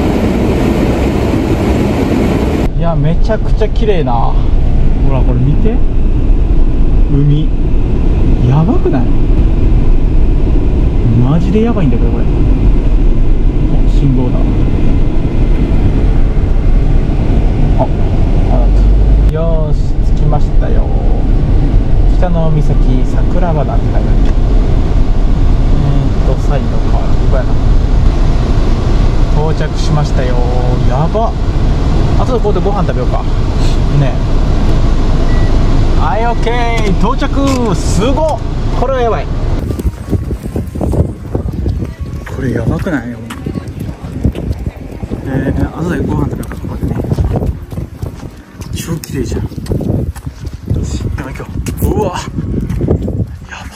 いや、めちゃくちゃ綺麗な。ほらこれ見て、海やばくない？マジでやばいんだけどこれ。信号だ。よーし、着きましたよ。北の岬桜花って書いてある。サイの川、ここやな。到着しましたよ。やば。あとでここでご飯食べようかね。はい、オッケー、到着。すごっ、これはやばい。これやばくない？あとでご飯食べようか、ここでね。超綺麗じゃん。行こう。うわ、やば。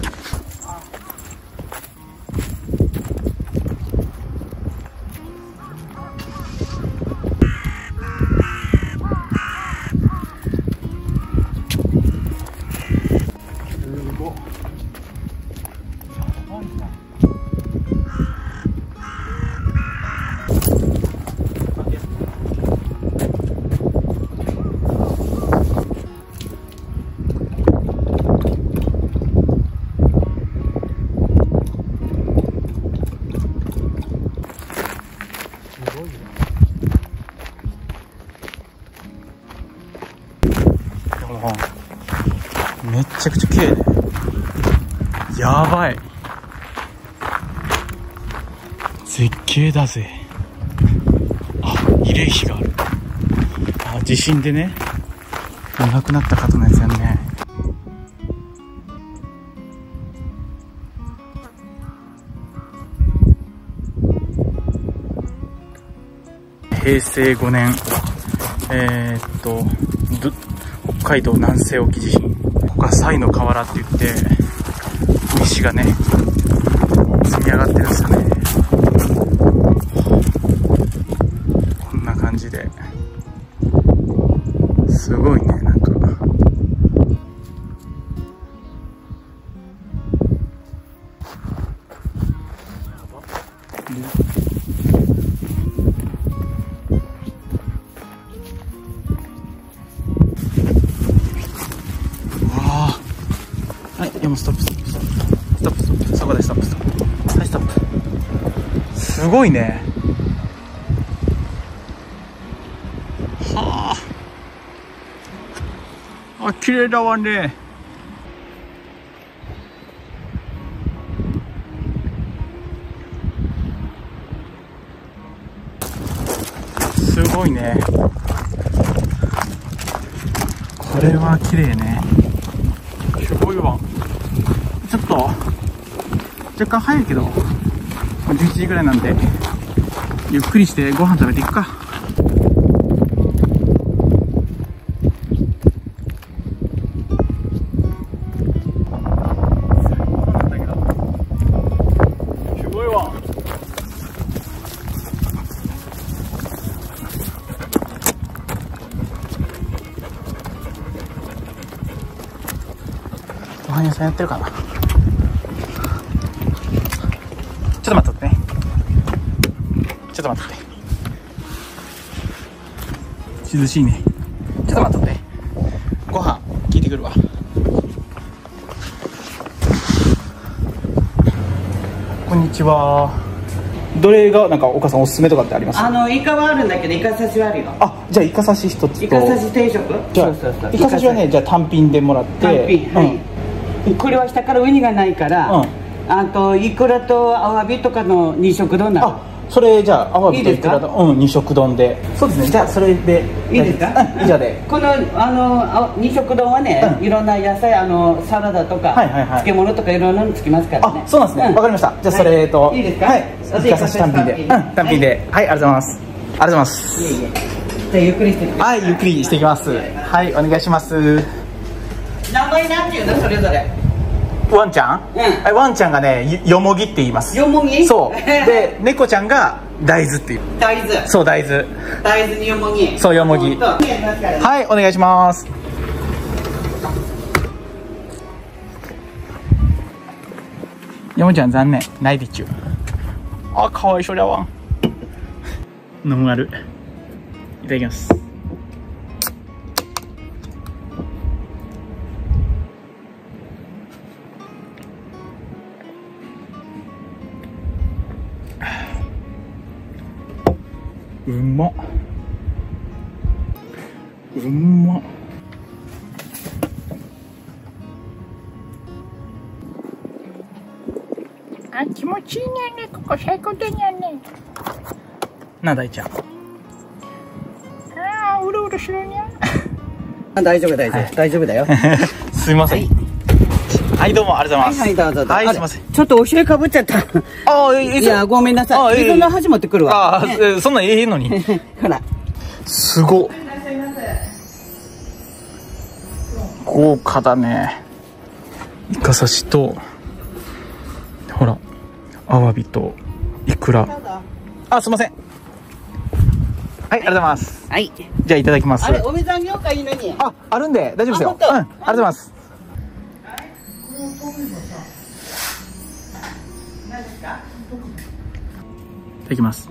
めっちゃくちゃ綺麗ね。やばい、絶景だぜ。あ、慰霊碑がある。あ、地震でねお亡くなった方のやつやんね。平成5年北海道南西沖地震。ここはサイの河原って言って石がね積み上がってるんですよね。こんな感じですごいね。なんかはい、もうストップ、そこでストップ、はい、ストップ。すごいね。はあ、綺麗だわね。 ごいね。これは綺麗ね。すごいわ。ちょっと若干早いけど11時ぐらいなんでゆっくりしてご飯食べていくか。すごいわ。ご飯屋さんやってるかな。ちょっと待ってね。ちょっと待って。涼しいね。ちょっと待って。ご飯聞いてくるわ。こんにちは。どれがなんかお母さんおすすめとかってあります？ イカはあるんだけどイカ刺しはあるよ。 あ、じゃあイカ刺し一つと。 イカ刺し定食。 じゃあイカ刺しはね、じゃあ単品でもらって。 単品。はい。これは下からウニがないから、あとイクラとアワビとかの二色丼なの。 あ、それじゃあアワビとイクラと二色丼で。そうですね。じゃあそれでいいですか？ 以上で。 この二色丼はね、いろんな野菜サラダとか漬物とかいろんなのつきますからね。 あ、そうなんですね。わかりました。じゃあそれといいですか？ はい。イカ刺し単品で。単品で。はい、ありがとうございます。ありがとうございます。 いえいえ。じゃあゆっくりしてください。 はい、ゆっくりしていきます。はい、お願いします。 名前なんていうのそれぞれ。 ワンちゃん？ワンちゃんがね、よもぎって言います。 よもぎ？ そう。で、猫ちゃんが大豆っていう。 大豆。 そう、大豆。 大豆によもぎ。 そう、よもぎ。はい、お願いします。よもちゃん残念、ないでちゅう。あ、かわいそうだわ。ノンアル。いただきます。うまっ。うまっ。 あ、気持ちいいね。ここ最高だね。 なあ、大ちゃん。 ああ、うろうろするにゃ。 大丈夫大丈夫大丈夫だよ。 すみません。はい、どうもありがとうございます。 はいどうぞ。 はい、すみません。 ちょっとお尻かぶっちゃった。いやごめんなさい。そんな箸持ってくるわ。 そんなんええのに。 ほら。 すごっ。豪華だね。イカ刺しとほらアワビとイクラ。あ、すみません。はい、ありがとうございます。 はい。 じゃあいただきます。 あれお水あげようかいいのに。 あ、あるんで大丈夫ですよ。うん、ありがとうございます。 何ですか？ いただきます。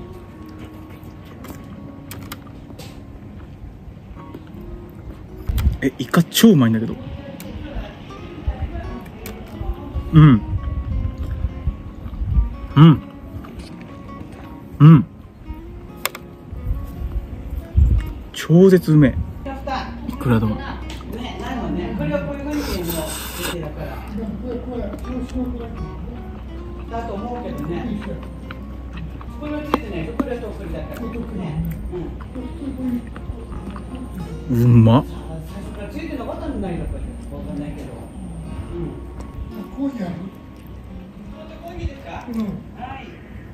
イカ超うまいんだけど。うん。うん。うん。超絶うめえ。いくら丼。 ね、ないもんね。これはこういうふうにも出てだから。だと思うけどね。これはついてない。これはとっくりだからね。 うまっ。 最初からついてなかったんないのかわかんないけど。コーヒーある？コーヒーですか？はい。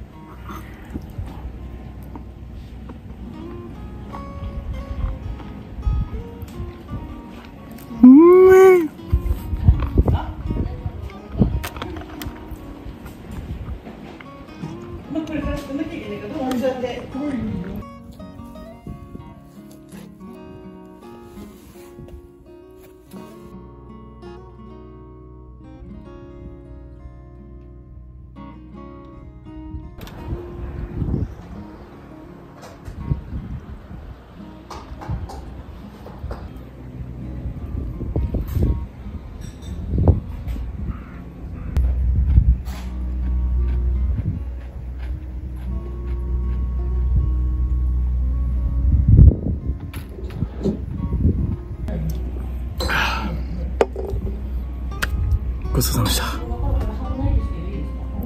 ごちそうさまでした。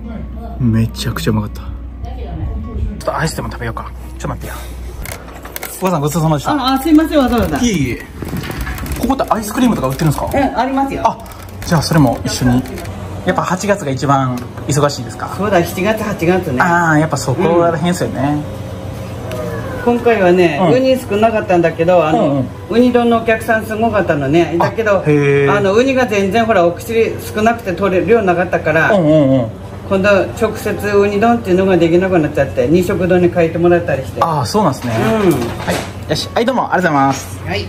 めちゃくちゃうまかった。ちょっとアイスでも食べようか。ちょっと待ってよ。 お母さんごちそうさまでした。 すいません、わざわざ。 いえいえ。ここってアイスクリームとか売ってるんですか？ ありますよ。 あ、じゃあそれも一緒に。やっぱ8月が一番忙しいですか？ そうだ、7月、8月ね。 ああ、やっぱそこら辺ですよね。 今回はね、ウニ少なかったんだけど、ウニ丼のお客さんすごかったのね。だけど、ウニが全然ほら、お薬少なくて取れる量なかったから、今度直接ウニ丼っていうのができなくなっちゃって、二色丼に変えてもらったりして。 ああ、そうなんですね。はい。よし、はい、どうもありがとうございます。 はい。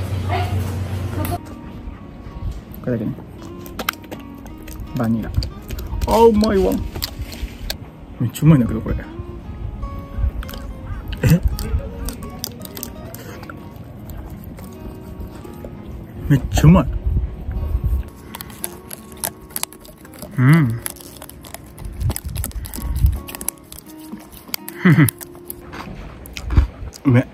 これだけね。バニラ。あ、うまいわ。めっちゃうまいんだけど、これ。めっちゃうまい。うめ。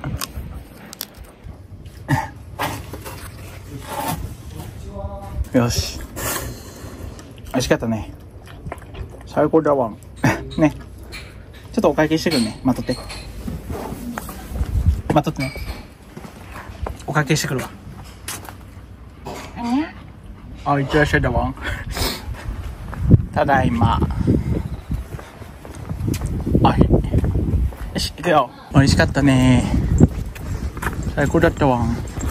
よし。美味しかったね。最高だわ。ね。ちょっとお会計してくるね。待っとって。待っとってね。お会計してくるわ。あ、いってらっしゃいだわ。ただいま。はい。よし、行くよ。美味しかったね。最高だったわ。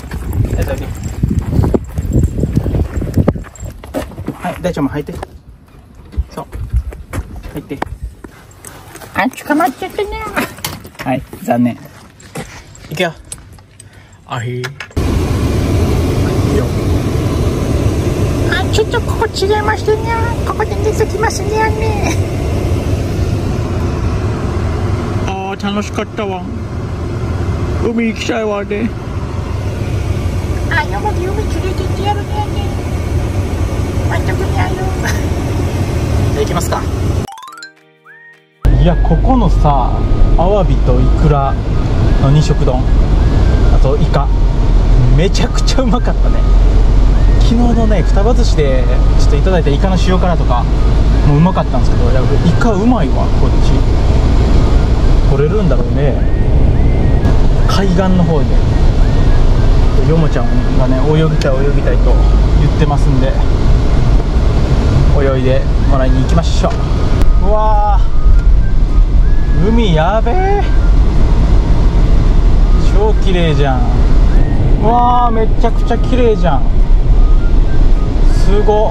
はい、大ちゃんも入って。そう。入って。 捕まっちゃったね。 はい、残念。行くよ。あへー。 ちょっとここ違いましてね。ここで寝ときますね。 あー、楽しかったわ。海行きたいわね。 山で海連れてってやるね。待っとくにゃよ。 じゃあ行きますか。いや、ここのさ、アワビとイクラの2色丼、あとイカ、めちゃくちゃうまかったね。昨日のね、双葉寿司でちょっといただいたイカの塩辛とかもうまかったんですけど、いやイカうまいわ。こっち取れるんだろうね、海岸の方で。ヨモちゃんがね、泳ぎたいと言ってますんで、泳いでもらいに行きましょう。うわー、海やべえ、超綺麗じゃん。うわー、めちゃくちゃ綺麗じゃん。すごっ。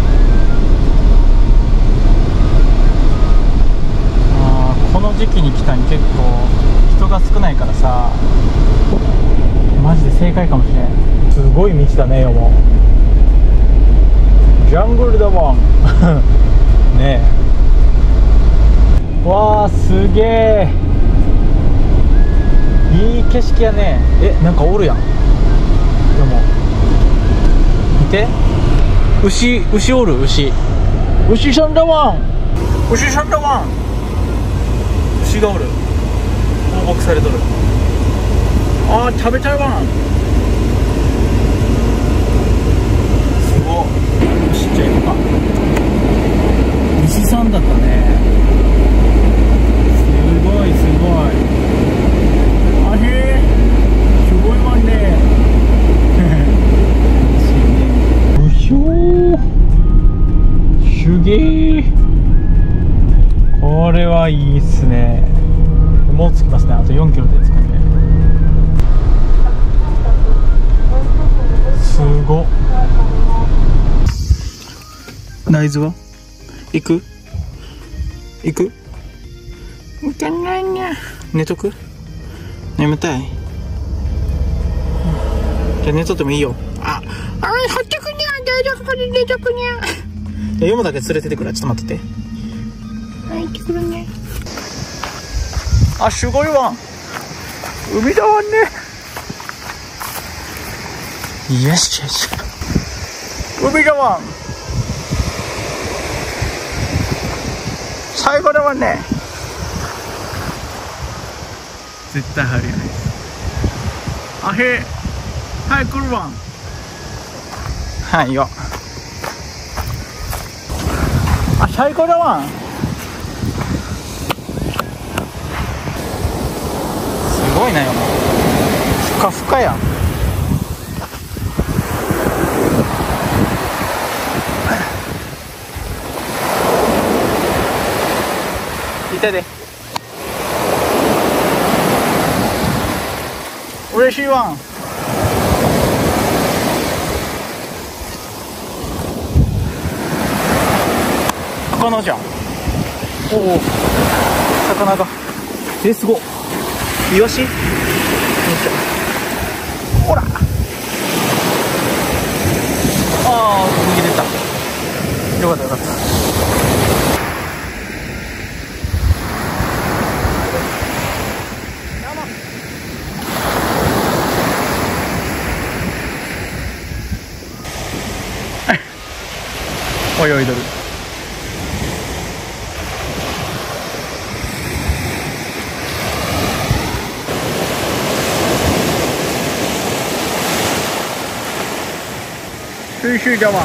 この時期に来たに結構人が少ないからさ、マジで正解かもしれん。すごい道だね。よもジャングルだもんねえ。わー、すげえいい景色やね。なんかおるやん。でも見て、牛おる。牛さんだわん。牛さんだわん。牛がおる。放牧されとる。あー、食べたいわん。すごっ。ちっちゃいのか。牛さんだったね。すごい。あへー、すごいわんね。うひょー、すげー。これはいいっすね。もう着きますね。あと4キロで着くんで。すごっ。大豆は行く行かないにゃ。 寝とく？眠たい？じゃあ寝とってもいいよ。 ほってくにゃ。大丈夫、これ寝とくにゃ。 じゃあヨモだけ連れてってくる。ちょっと待ってて。 行ってくるね。 あ、すごいわ。海だわね。よし。海だわ。最後だわね。絶対入るよね。あへ、はい、来るわ。はいよ。あ、最高だわ。すごいなよ。 ふかふかやん。いたで。嬉しいわん。魚じゃん。おお、魚が。すごい。イワシ。よいしょ。ほら。ああ、逃げてた。よかったよかった。泳いどる。水水だわ。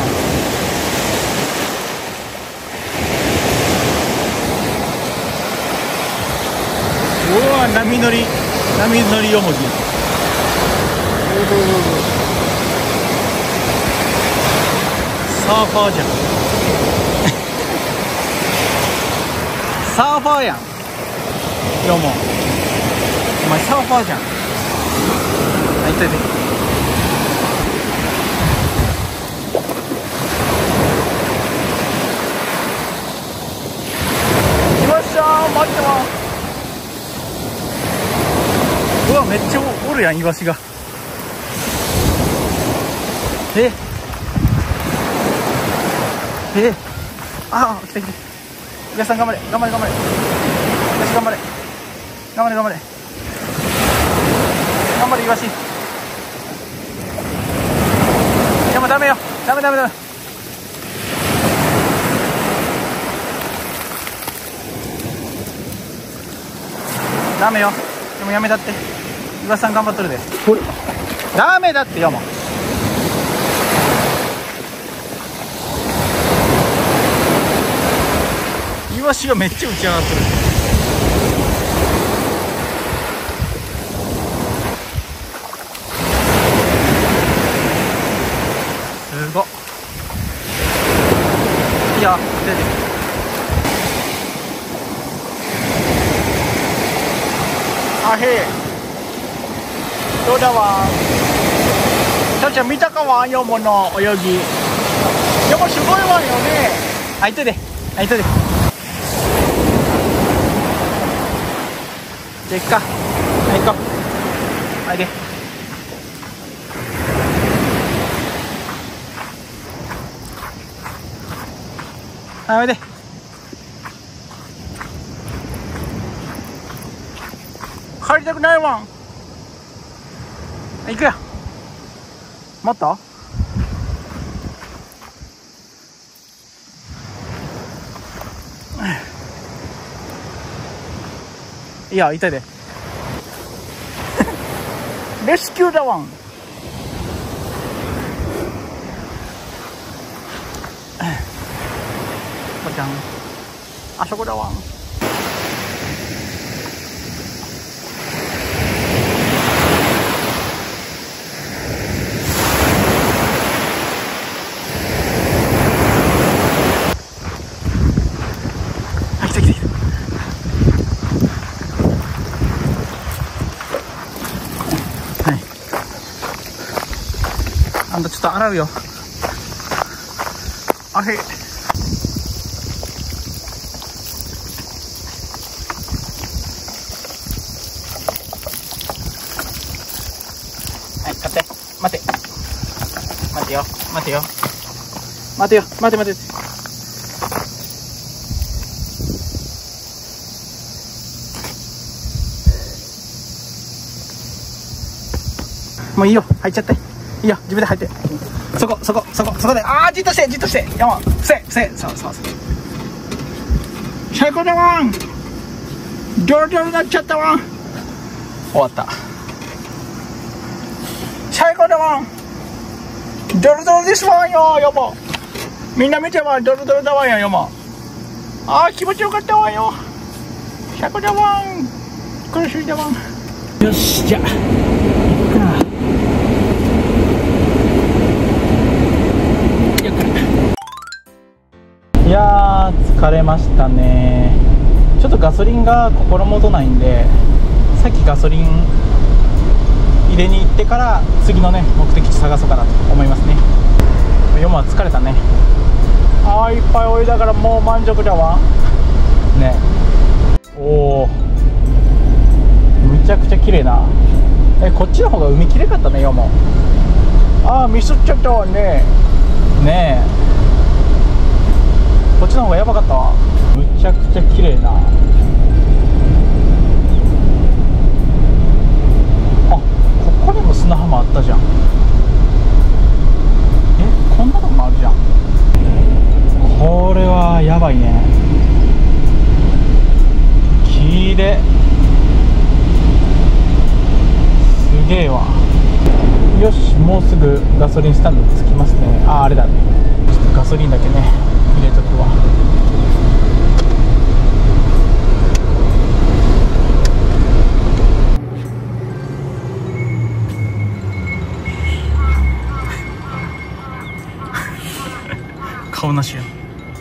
うわ、波乗りよもぎ。サーファーじゃん。サーファーやん。よもお前サーファーじゃん。あ、いたで。来ましたー、待ってます。うわ、めっちゃおるやん、イワシが。ああ、来た来た。イワシさん頑張れ、頑張れ、頑張れ。イワシ頑張れ。頑張れ、頑張れ。頑張れ、イワシ。でもダメよ。ダメダメダメ。ダメよ。でもやめだって。イワシさん頑張っとるで。ダメだってよ、もう。イワシがめっちゃ打ち上がってる。すごっ。いいよ、出て。あへえ。どうだわ。ちゃんちゃん見たかわ、ヨモの泳ぎ。ヨモすごいわよね。あ、いとで。あ、いとで。じゃあ行くか。はい、行こう。はいで。はい、おいで。帰りたくないわん。行くよ。もっといや、痛いで。レスキューだわん。こちゃん、あそこだわん。あんたちょっと洗うよ。あれ。はい、買って。待て。待てよ。待てよ。待てよ。待て待て。もういいよ。入っちゃって。いいよ、自分で入って。そこで。ああ、じっとして。山、伏せ。そう。最高だわん。ドロドロになっちゃったわん。終わった。最高だわん。ドロドロですわんよ、山。みんな見てわん、ドロドロだわんよ、山。ああ、気持ちよかったわんよ。最高だわん。苦しいだわん。よし、じゃあ、行くか。 やー疲れましたね。ちょっとガソリンが心もとないんで、さっきガソリン入れに行ってから次のね目的地探そうかなと思いますね。夜も疲れたね。いっぱい泳いだからもう満足だわね。おお、むちゃくちゃ綺麗な。こっちの方が海綺麗かったね。夜もミスっちゃったわね。ねえ、こっちの方がやばかったわ。むちゃくちゃ綺麗な。ここにも砂浜あったじゃん。こんなとこもあるじゃん。これはやばいね。きれい、すげえわ。よし、もうすぐガソリンスタンド着きますね。あれだね、ちょっとガソリンだけね入れとくわ。顔なしや。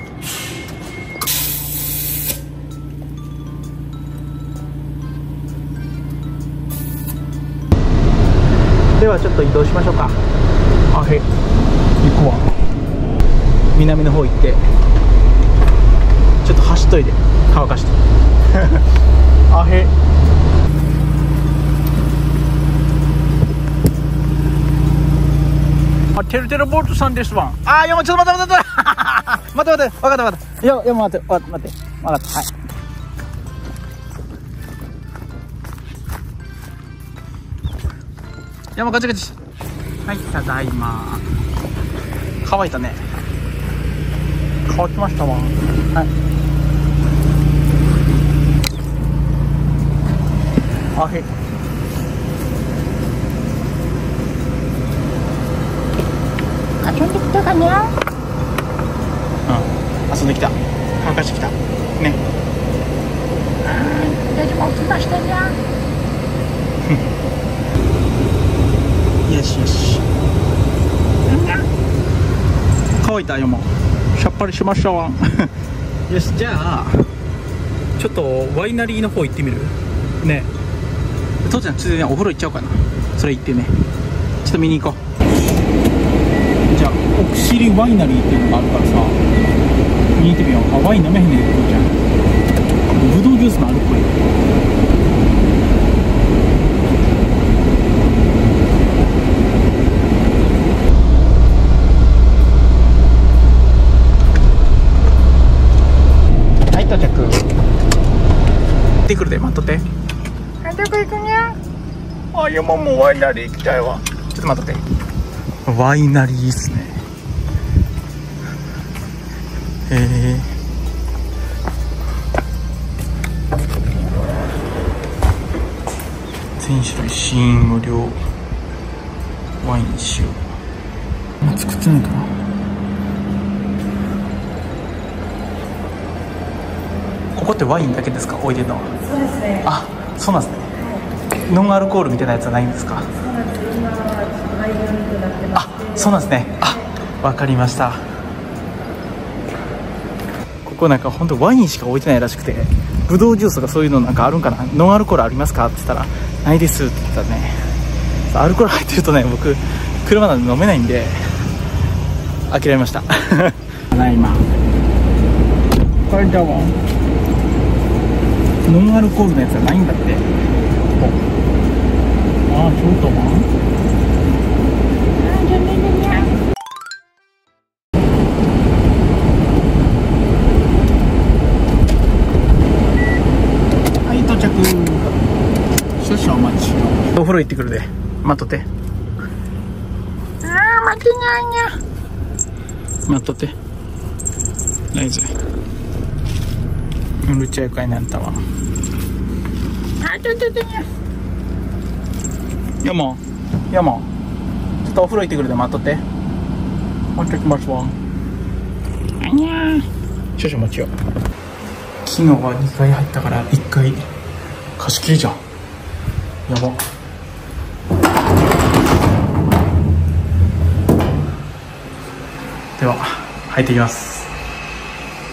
ではちょっと移動しましょうか。行くわ。南の方行ってちょっと走っといて乾かしててるてるボルトさんですわ。ちょっと待って待って分かった。待って。はい。ガチガチ。はい、ただいま。乾いたね。乾きましたわ。はい。 遊んできたかにゃ。 遊んできた。乾かしてきたね。 大丈夫、起きましたにゃ。 よし。乾いたよ。もうさっぱりしましたわよし、じゃあちょっとワイナリーの方行ってみるね。父ちゃんついでにお風呂行っちゃおうかな。それ行ってね、ちょっと見に行こう。じゃあ奥尻ワイナリーっていうのがあるからさ、見に行ってみよう。ワイン飲めへんねんけど、父ちゃんブドウジュースのあるっぽい。到着。行ってくるで、待っとって。 どこ行くにゃ。 もうワイナリー行きたいわ。ちょっと待っとって。ワイナリーっすね。全種類試飲無料。ワイン使用。作ってないかな。ここってワインだけですか、置いてるのは。 そうですね。 そうなんですね。ノンアルコールみたいなやつはないんですか。 そうなんです。今はワイン用になってます。 そうなんですね。わかりました。ここなんか本当ワインしか置いてないらしくて、ブドウジュースとかそういうのなんかあるんかな。ノンアルコールありますかって言ったら、ないですって言ったらね、アルコール入ってるとね、僕車なんで飲めないんで諦めました今これだわ。ノンアルコールのやつはないんだって。ちょっとはい、到着。少々お待ち。お風呂行ってくるで、待っとって。 待ってにゃにゃ。 待っとって。ナイス。うるちゃいかいなんたわ。やもちょっとお風呂行ってくるで、待っとって。待ってきますわ。少々お待ちよ。昨日は2回入ったから1回貸し切りじゃん。やば。では入ってきます。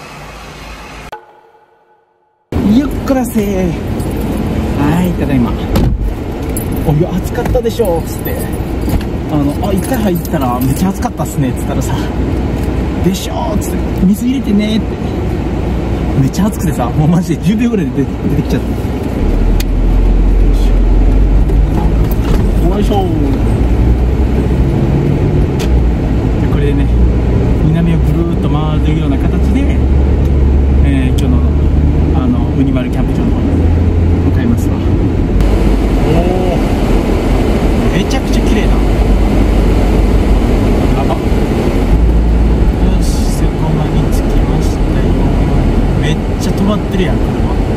くだせー。はい、ただいま。お湯熱かったでしょっつって、一回入ったらめっちゃ熱かったっすねっつったらさ、でしょーっつって、水入れてねーって、めっちゃ熱くてさ、もうマジで10秒ぐらいで出てきちゃった。よいしょー。でこれでね、南をぐるーっと回るような形で、今日のウニ丸キャンプ場の方に向かいますわ。おお、めちゃくちゃ綺麗だ。やば。よし、セコマに着きましたよ。めっちゃ止まってるやん、車。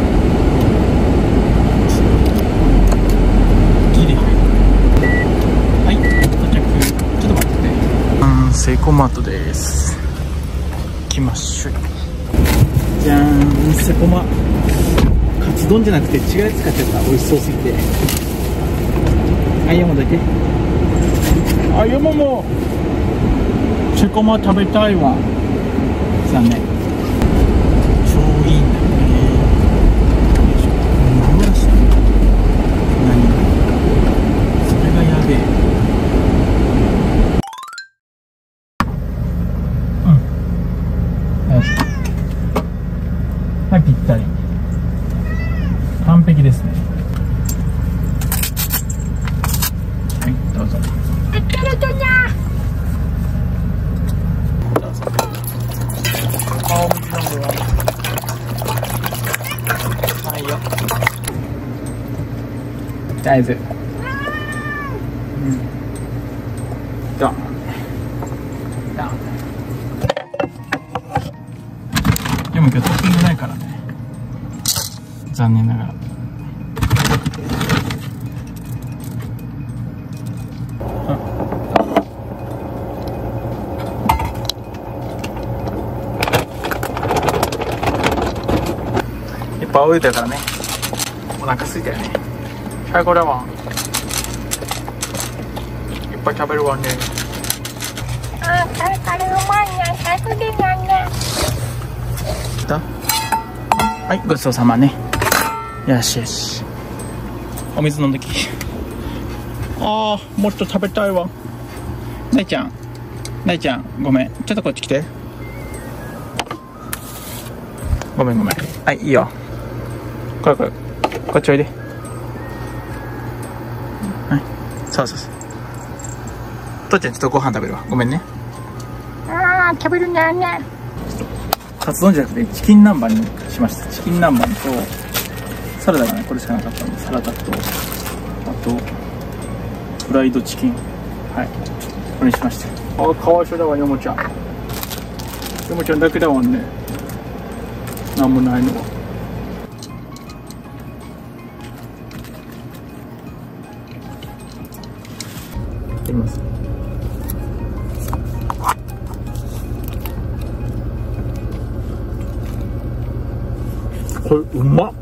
ギリ入る。はい、到着。ちょっと待ってね。セイコーマートです。来ましょう。じゃーん、セコマ。カツ丼じゃなくて違うやつ買っちゃった。美味しそうすぎて。はい、読むだけ。あ、読むもセコマ食べたいわ。残念。超いいんだよね。何だし何それがやべえ。よし。はい、ぴったり。完璧ですね。はい、どうぞ。 ありがとうな。 どうぞ。あ、お水飲むわ。はいよ。大豆。ドン。ドン。でも今日トッピングないからね。残念ながら。いっぱい泳いだからね、お腹空いたよね。最高だわ。いっぱい食べるわね。 あ、カリカリうまいね。最高でなんね。 はい、ごちそうさまね。よしよし。お水飲んでき。ああ、もっと食べたいわ。大ちゃん、大ちゃん、ごめん。ちょっとこっち来て。ごめんごめん。はい、いいよ。これ、こっちおいで。はい、そうそうそう。父ちゃん、ちょっとご飯食べるわ。ごめんね。 あー、食べるねね。 カツ丼じゃなくてチキン南蛮にしました。チキン南蛮とサラダがね、これしかなかったんで、サラダと、あとフライドチキン、はい、これにしました。あ、かわいそうだわ、ヨモちゃん。ヨモちゃんだけだわね、なんもないのは。いってみます。これうまっ。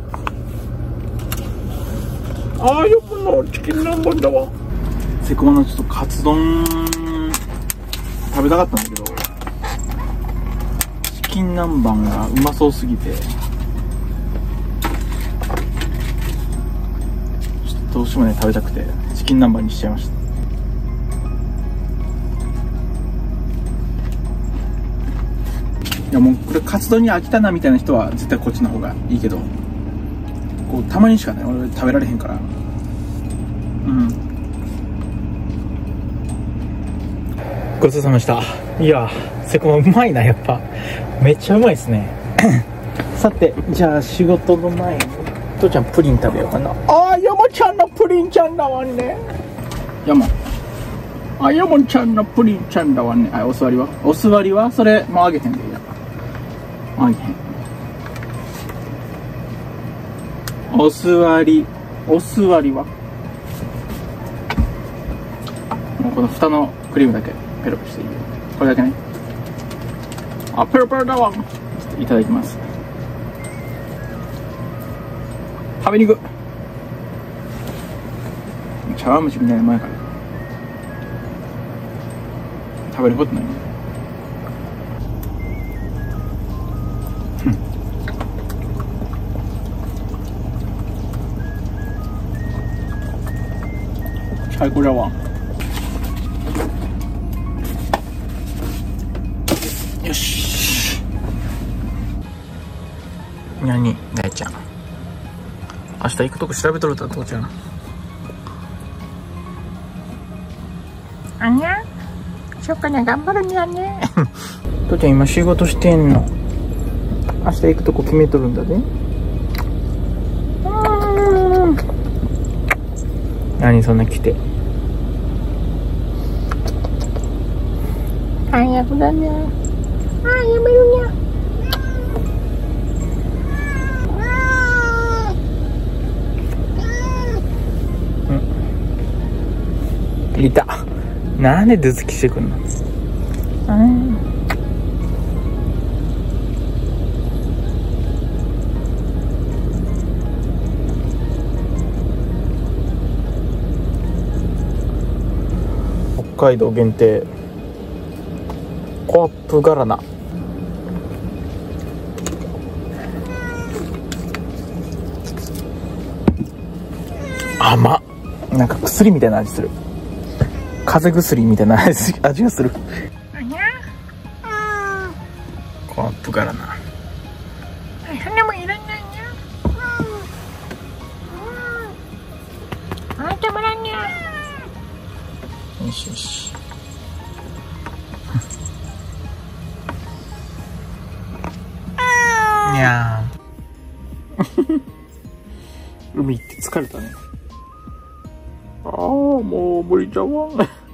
ああ、よくのチキン南蛮だわ。セコマのちょっとカツ丼食べたかったんだけど、チキン南蛮がうまそうすぎて、ちょっとどうしてもね食べたくてチキン南蛮にしちゃいました。いやもうこれカツ丼に飽きたなみたいな人は絶対こっちの方がいいけど、こうたまにしかね俺食べられへんから。うん、ごちそうさまでした。いやセコマうまいな、やっぱめっちゃうまいですねさてじゃあ仕事の前に父ちゃんプリン食べようかな。あー、山ちゃんのプリンちゃんだわね。山ちゃんのプリンちゃんだわね。あ、お座りはそれもうあげへんでいいや。あげへん。お座りはもうこの蓋のクリームだけペロペロしていいよ。これだけね。あ、ペロペロだわ。いただきます。食べに行く。茶碗蒸しみたいな前から食べることないね。 最高だわ。よし。何大ちゃん、明日行くとこ調べとるったら父ちゃん。 あにゃ、しょうかにゃ頑張るにゃね。 父ちゃん今仕事してんの。明日行くとこ決めとるんだね。何そんな来て。 最悪だね。ああ、やめるにゃ。 いた。なんで頭突きしてくんの。北海道限定コアップガラナ。甘っ。なんか薬みたいな味する。風邪薬みたいな味がする。コアップガラナ。 そんなもんいらないにゃ。あんたもらんにゃ。 よしよし。にゃー海行って疲れたね。ああ、もう無理じゃわ。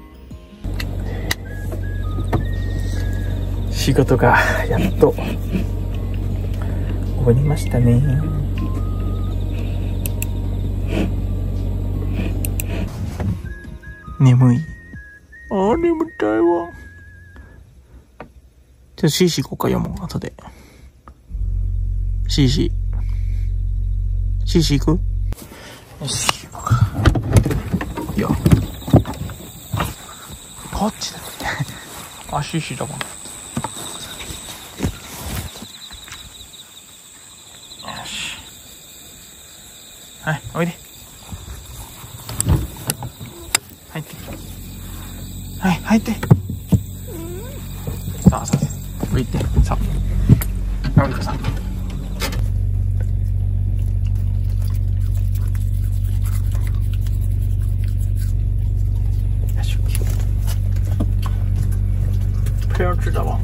仕事がやっと終わりましたね。眠い。ああ、眠たいわ。ちょっと CC 行こうか、読もう、後で。CC 行く？よし、行こうか。いや。こっちだって。あ、CC だわ。よし。はい、おいで。入って。はい、入って。さあ、上行って。さあ。おいでください。ペアチだわ。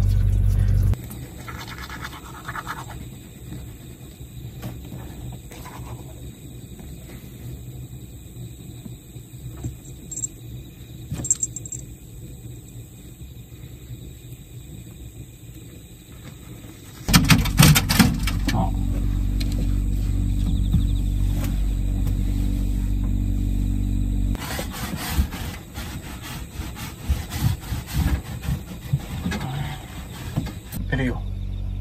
寝るよ。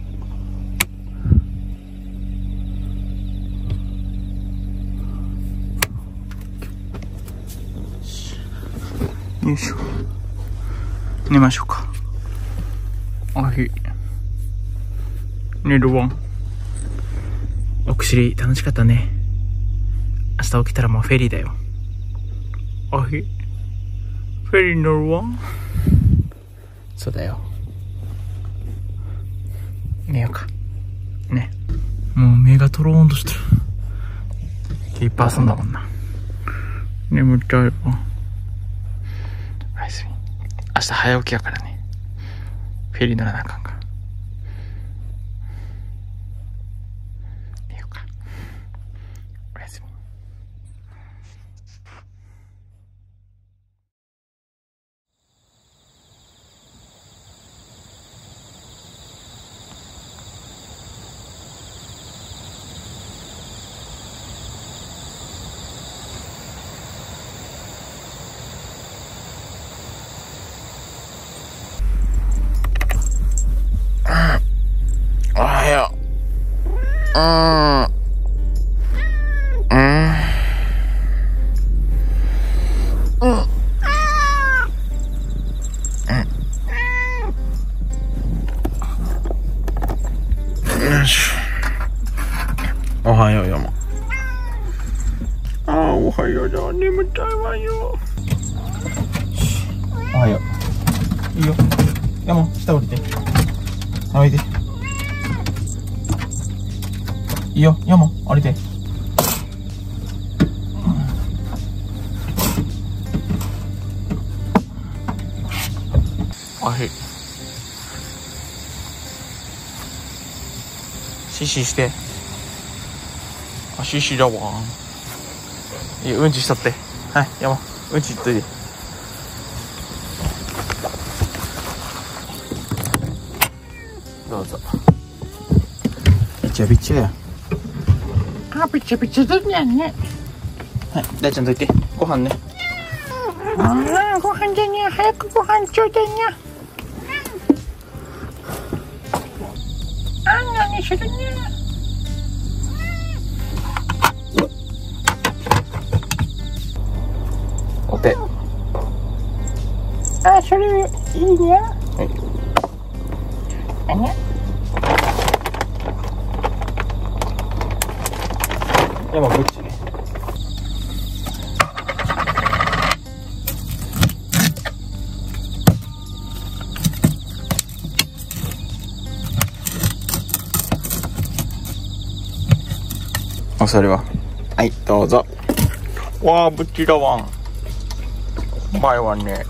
よいしょ。寝ましょうか。おひ。寝るわん。お薬楽しかったね。明日起きたらもうフェリーだよ。おひ。フェリーに乗るわん。そうだよ。寝ようか。ね。もう目がトローンとしてる。いっぱい遊んだもんな。眠たいわ。おやすみ。明日早起きやからね。フェリー乗らなあかんか。寝ようか。おやすみ。おはよよし。おはようよも。ああ、おはようだ。眠たいわよ。 おはよう。いいよ。山下降りて。降りて。いいよ、山降りて。あへ。シシして。あ、シシだわ。いい、うんちしとって。はい、山、うんちいっといて。どうぞ。びちゃびちゃや。 あ、びちゃびちゃだね。 はい、大ちゃんどいて。ご飯ね。 ああ、ご飯だね。早くご飯ちょうだいね。あんなにするね。 お手。 あ、それいいね。 はい。 あね。 山こっちね。おそれは。はい、どうぞ。わあ、ぶっちだわん。うまいわね。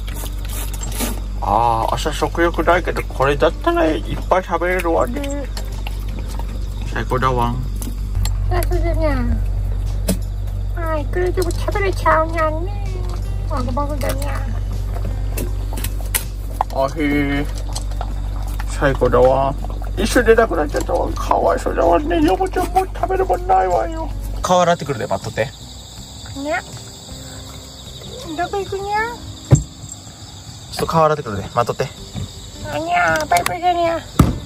ああ、朝食欲ないけど、これだったらいっぱい食べれるわね。最高だわん。 あ、そうだね。あ、いくらでも食べれちゃうにゃんね。あ、ごまだね。 あへえ。最高だわ。一緒でなくなっちゃったわ。かわいそうだわね。ヨモちゃんもう食べるもんないわよ。顔洗ってくるで、待っとって。 ね。どこ行くにゃ。 ちょっと顔洗ってくるで、待っとって。 あにゃ、バイバイだにゃ。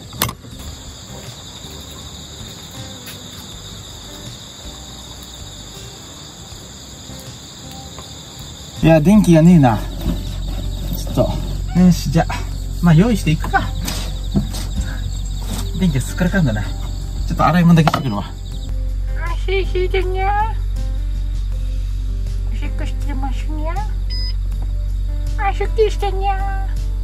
いや、電気がねえな。ちょっと。よし、じゃあ、まあ用意していくか。電気がすっからかんだな。ちょっと洗い物だけしてくるわ。 あ、しいしいでにゃ。おしっこしてますにゃ。あ、すっきりしてにゃ。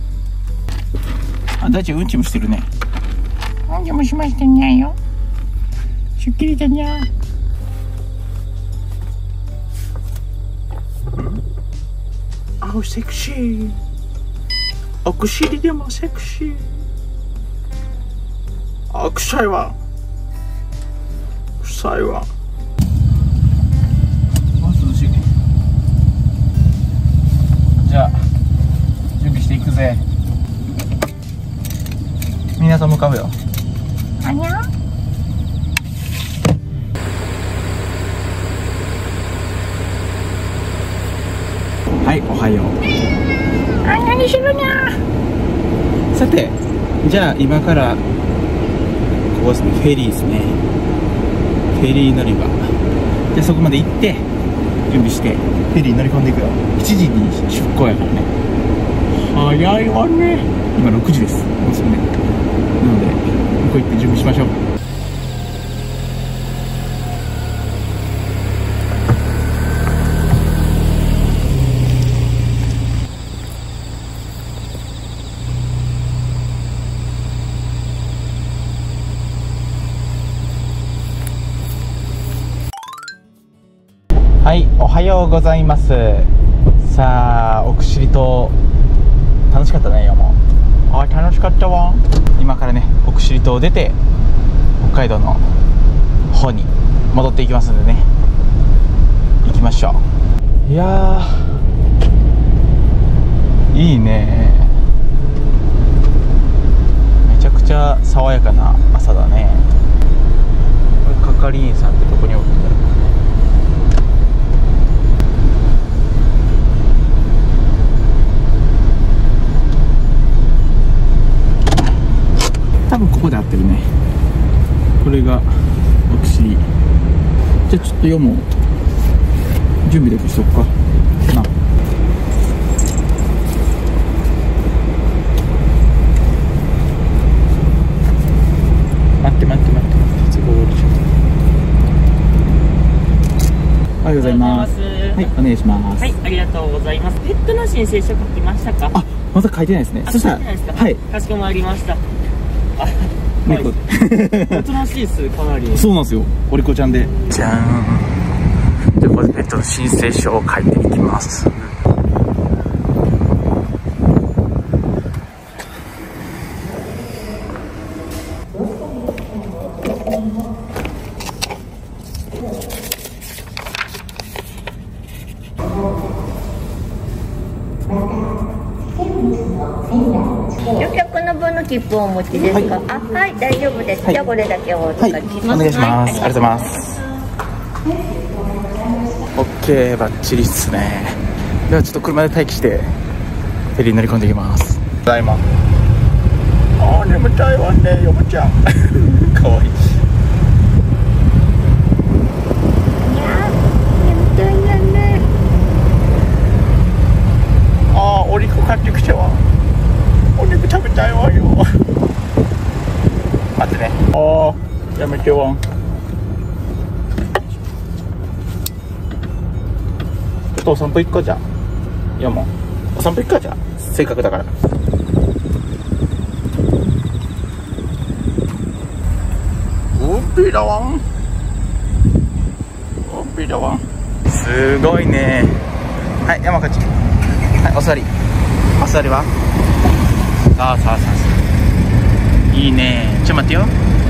あ、大ちゃんうんちもしてるね。 なんでもしましたにゃよ。すっきりだにゃ。 あ、セクシー。お薬でもセクシー。あ、臭いわ。臭いわ。涼しいね。じゃあ準備していくぜ。港向かうよ。 あにゃ。 はい、おはよう。 あ、何するにゃ。 さて、じゃあ今からここですね、フェリーですね。フェリー乗り場で、そこまで行って準備してフェリー乗り込んでいくよ。7時に出港やからね。早いわね。今6時です。もうすぐね。なので向こう行って準備しましょう。はい、おはようございます。さあ、奥尻島楽しかったね、もう。あ、楽しかったわ。今からね、奥尻島を出て北海道の方に戻っていきますんでね、行きましょう。いやー、いいね。めちゃくちゃ爽やかな朝だね。これ係員さんってどこにおるんだろう。多分ここで合ってるね。これが奥尻。じゃあちょっともう準備だけしとくかな。待って鉄棒降りちゃう。おはようございます。 はい、お願いします。 はい、ありがとうございます。ペットの申請書書きましたか？ あ、まだ書いてないですね。そしたら、はい。 かしこまりました。あ、 猫。 おとなしいです、かなり。 そうなんですよ。おりこちゃんで。じゃーん。じゃあ、これペットの申請書を書いていきます。 旅客の分の切符をお持ちですか？あ、はい、大丈夫です。じゃあこれだけお預かりします。 お願いします。ありがとうございます。オッケー、バッチリっすね。ではちょっと車で待機してフェリーに乗り込んでいきます。ただいま。あー、眠たいわね、よもちゃん。かわいい。 眠たいやね。 あー、お肉買ってきては。お肉食べたいわよ。待ってね。あー、やめてわ。ちょっとお散歩行くかじゃあ。いやもうお散歩行くかじゃあ。せっかくだから。おっぴだわん。おっぴだわん。すごいね。はい、山口。はい、お座り。お座りは。さあさあさあ。いいね。ちょっと待ってよ。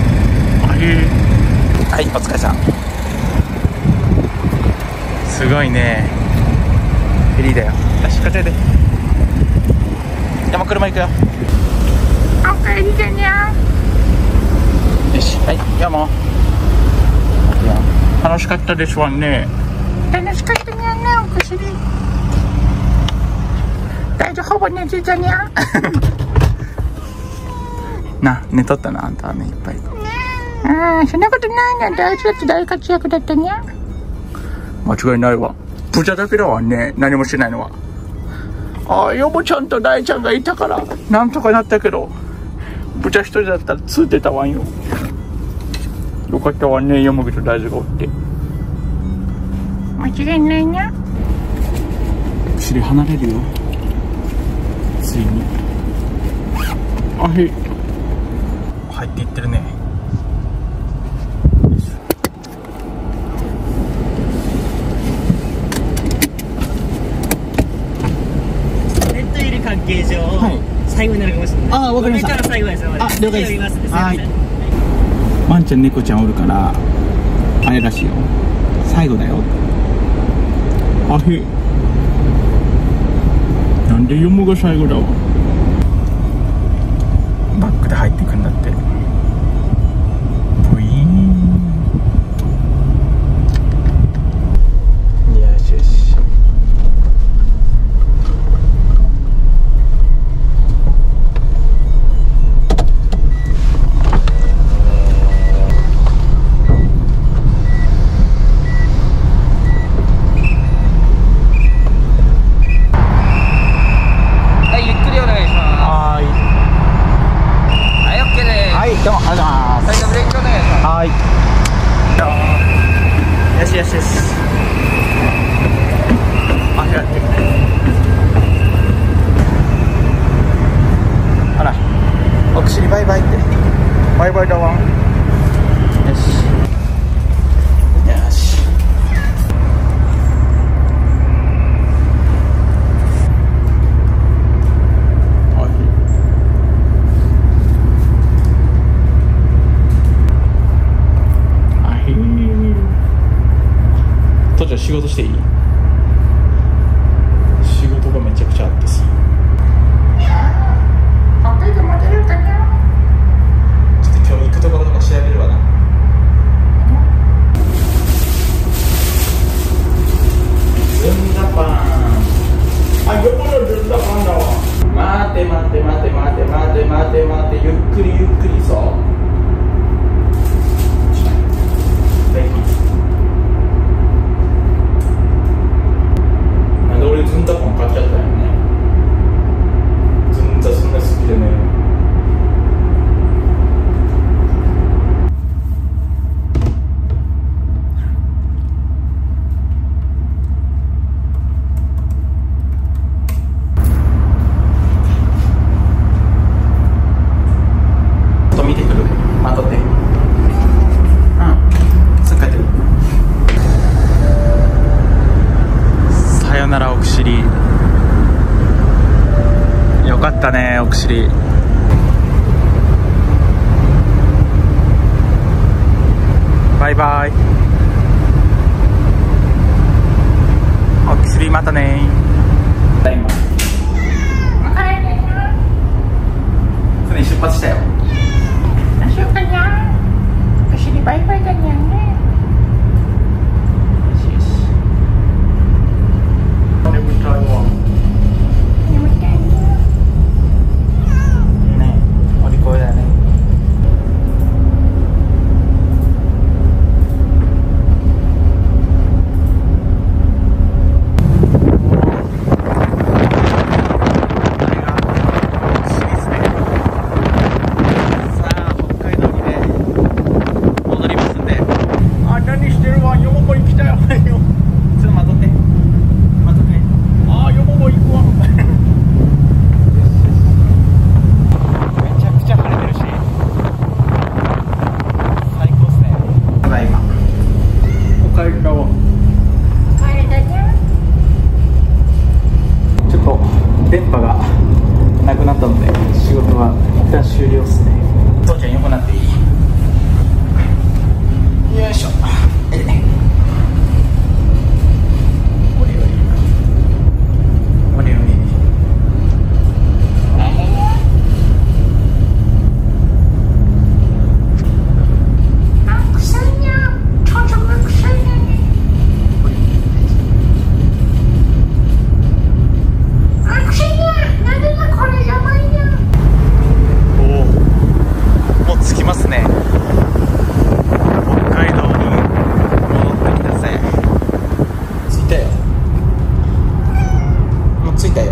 はい、お疲れさん。すごいね。フェリーだよ。よし、こちらで。山車行くよ。 おかえりだにゃ。 よし、はい、山。楽しかったですわね。 楽しかったにゃね、お薬。大丈夫、ほぼ寝てたにゃ。 な、寝とったな、あんたはね、いっぱい。 ああ、そんなことないにゃ。大事だって大活躍だったにゃ。 間違いないわ。ブチャだけだわね、何もしてないのは。ああ、ヨモちゃんと大ちゃんがいたからなんとかなったけど、ブチャ一人だったらついてたわんよ。よかったわね、ヨモギと大豆がおって。 間違いないにゃ。 お尻離れるよ、ついに。あ、へい、入っていってるね。 関係上、はい、最後になるかもしれない。 ああ、わかりました。 から最後です。 あ、了解です。 はい。 ワンちゃん猫ちゃんおるからあれらしいよ、最後だよ。あへ、なんでヨモが最後だわ。バックで入っていくんだって。ブイーン。よしよし。どうもありがとうございます。ブレーキお願いします。はい。よしよしよし。あ、開いて。ほら、お薬バイバイって。バイバイだわ。よし。よし。じゃあ仕事していい？仕事がめちゃくちゃあってさ。 北海道も出るかにゃ。 ちょっと今日行くところとか調べるわな。ずんだパン。あ、どこのずんだパンだわ。待て待て待て待て待て待て待て、ゆっくりゆっくりそう。俺ずんだパン買っちゃったよね。ずんだそんな好きでね。 奥尻。バイバイ。奥尻またね。ただいま。常に出発したよ。 どうしようかな。お尻バイバイだにゃんね。 眠たいわ。 眠たいね。 ね、お利口だよね。電波がなくなったので仕事は一旦終了ですね。父ちゃん横になっていい？よいしょ。おりおりおりおり。 あ、臭いにゃ。ちょちょが臭いね。 もう着きますね。北海道に戻ってきたぜ。着いたよ。もう着いたよ。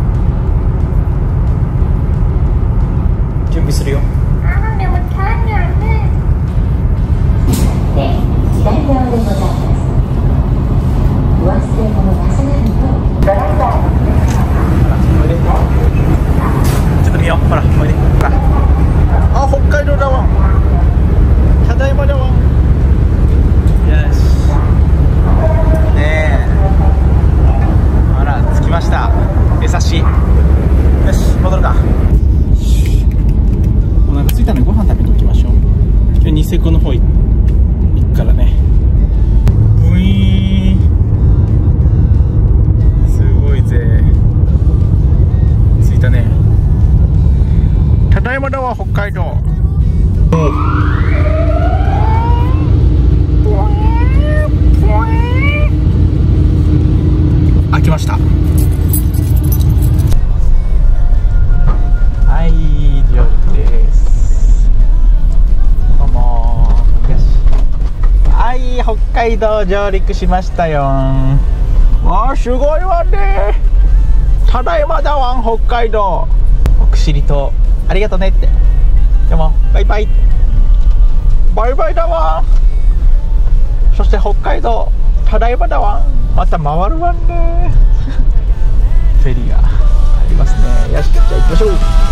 準備するよ。 あ、でもたいにゃんね。 左側でございます。お忘れ物なさないようドライバーおいで。ちょっと見よう。ほら、おいで。ほら。あ、北海道だわ。ただいまだわ。よし。ねえ。あら、着きました。優しい。よし、戻るか。お腹空いたのでご飯食べに行きましょう。で、ニセコの方行くからね。ブイーン。すごいぜ。着いたね。ただいまだわ、北海道。開きました。はい、上陸です。どうもー。よし。はい、北海道上陸しましたよ。わあ、すごいわね。ただいまだわん、北海道。奥尻島ありがとねって。でもバイバイバイバイだわ。そして北海道ただいまだわ。また回るわね。フェリーがありますね。よし、じゃあ行きましょう。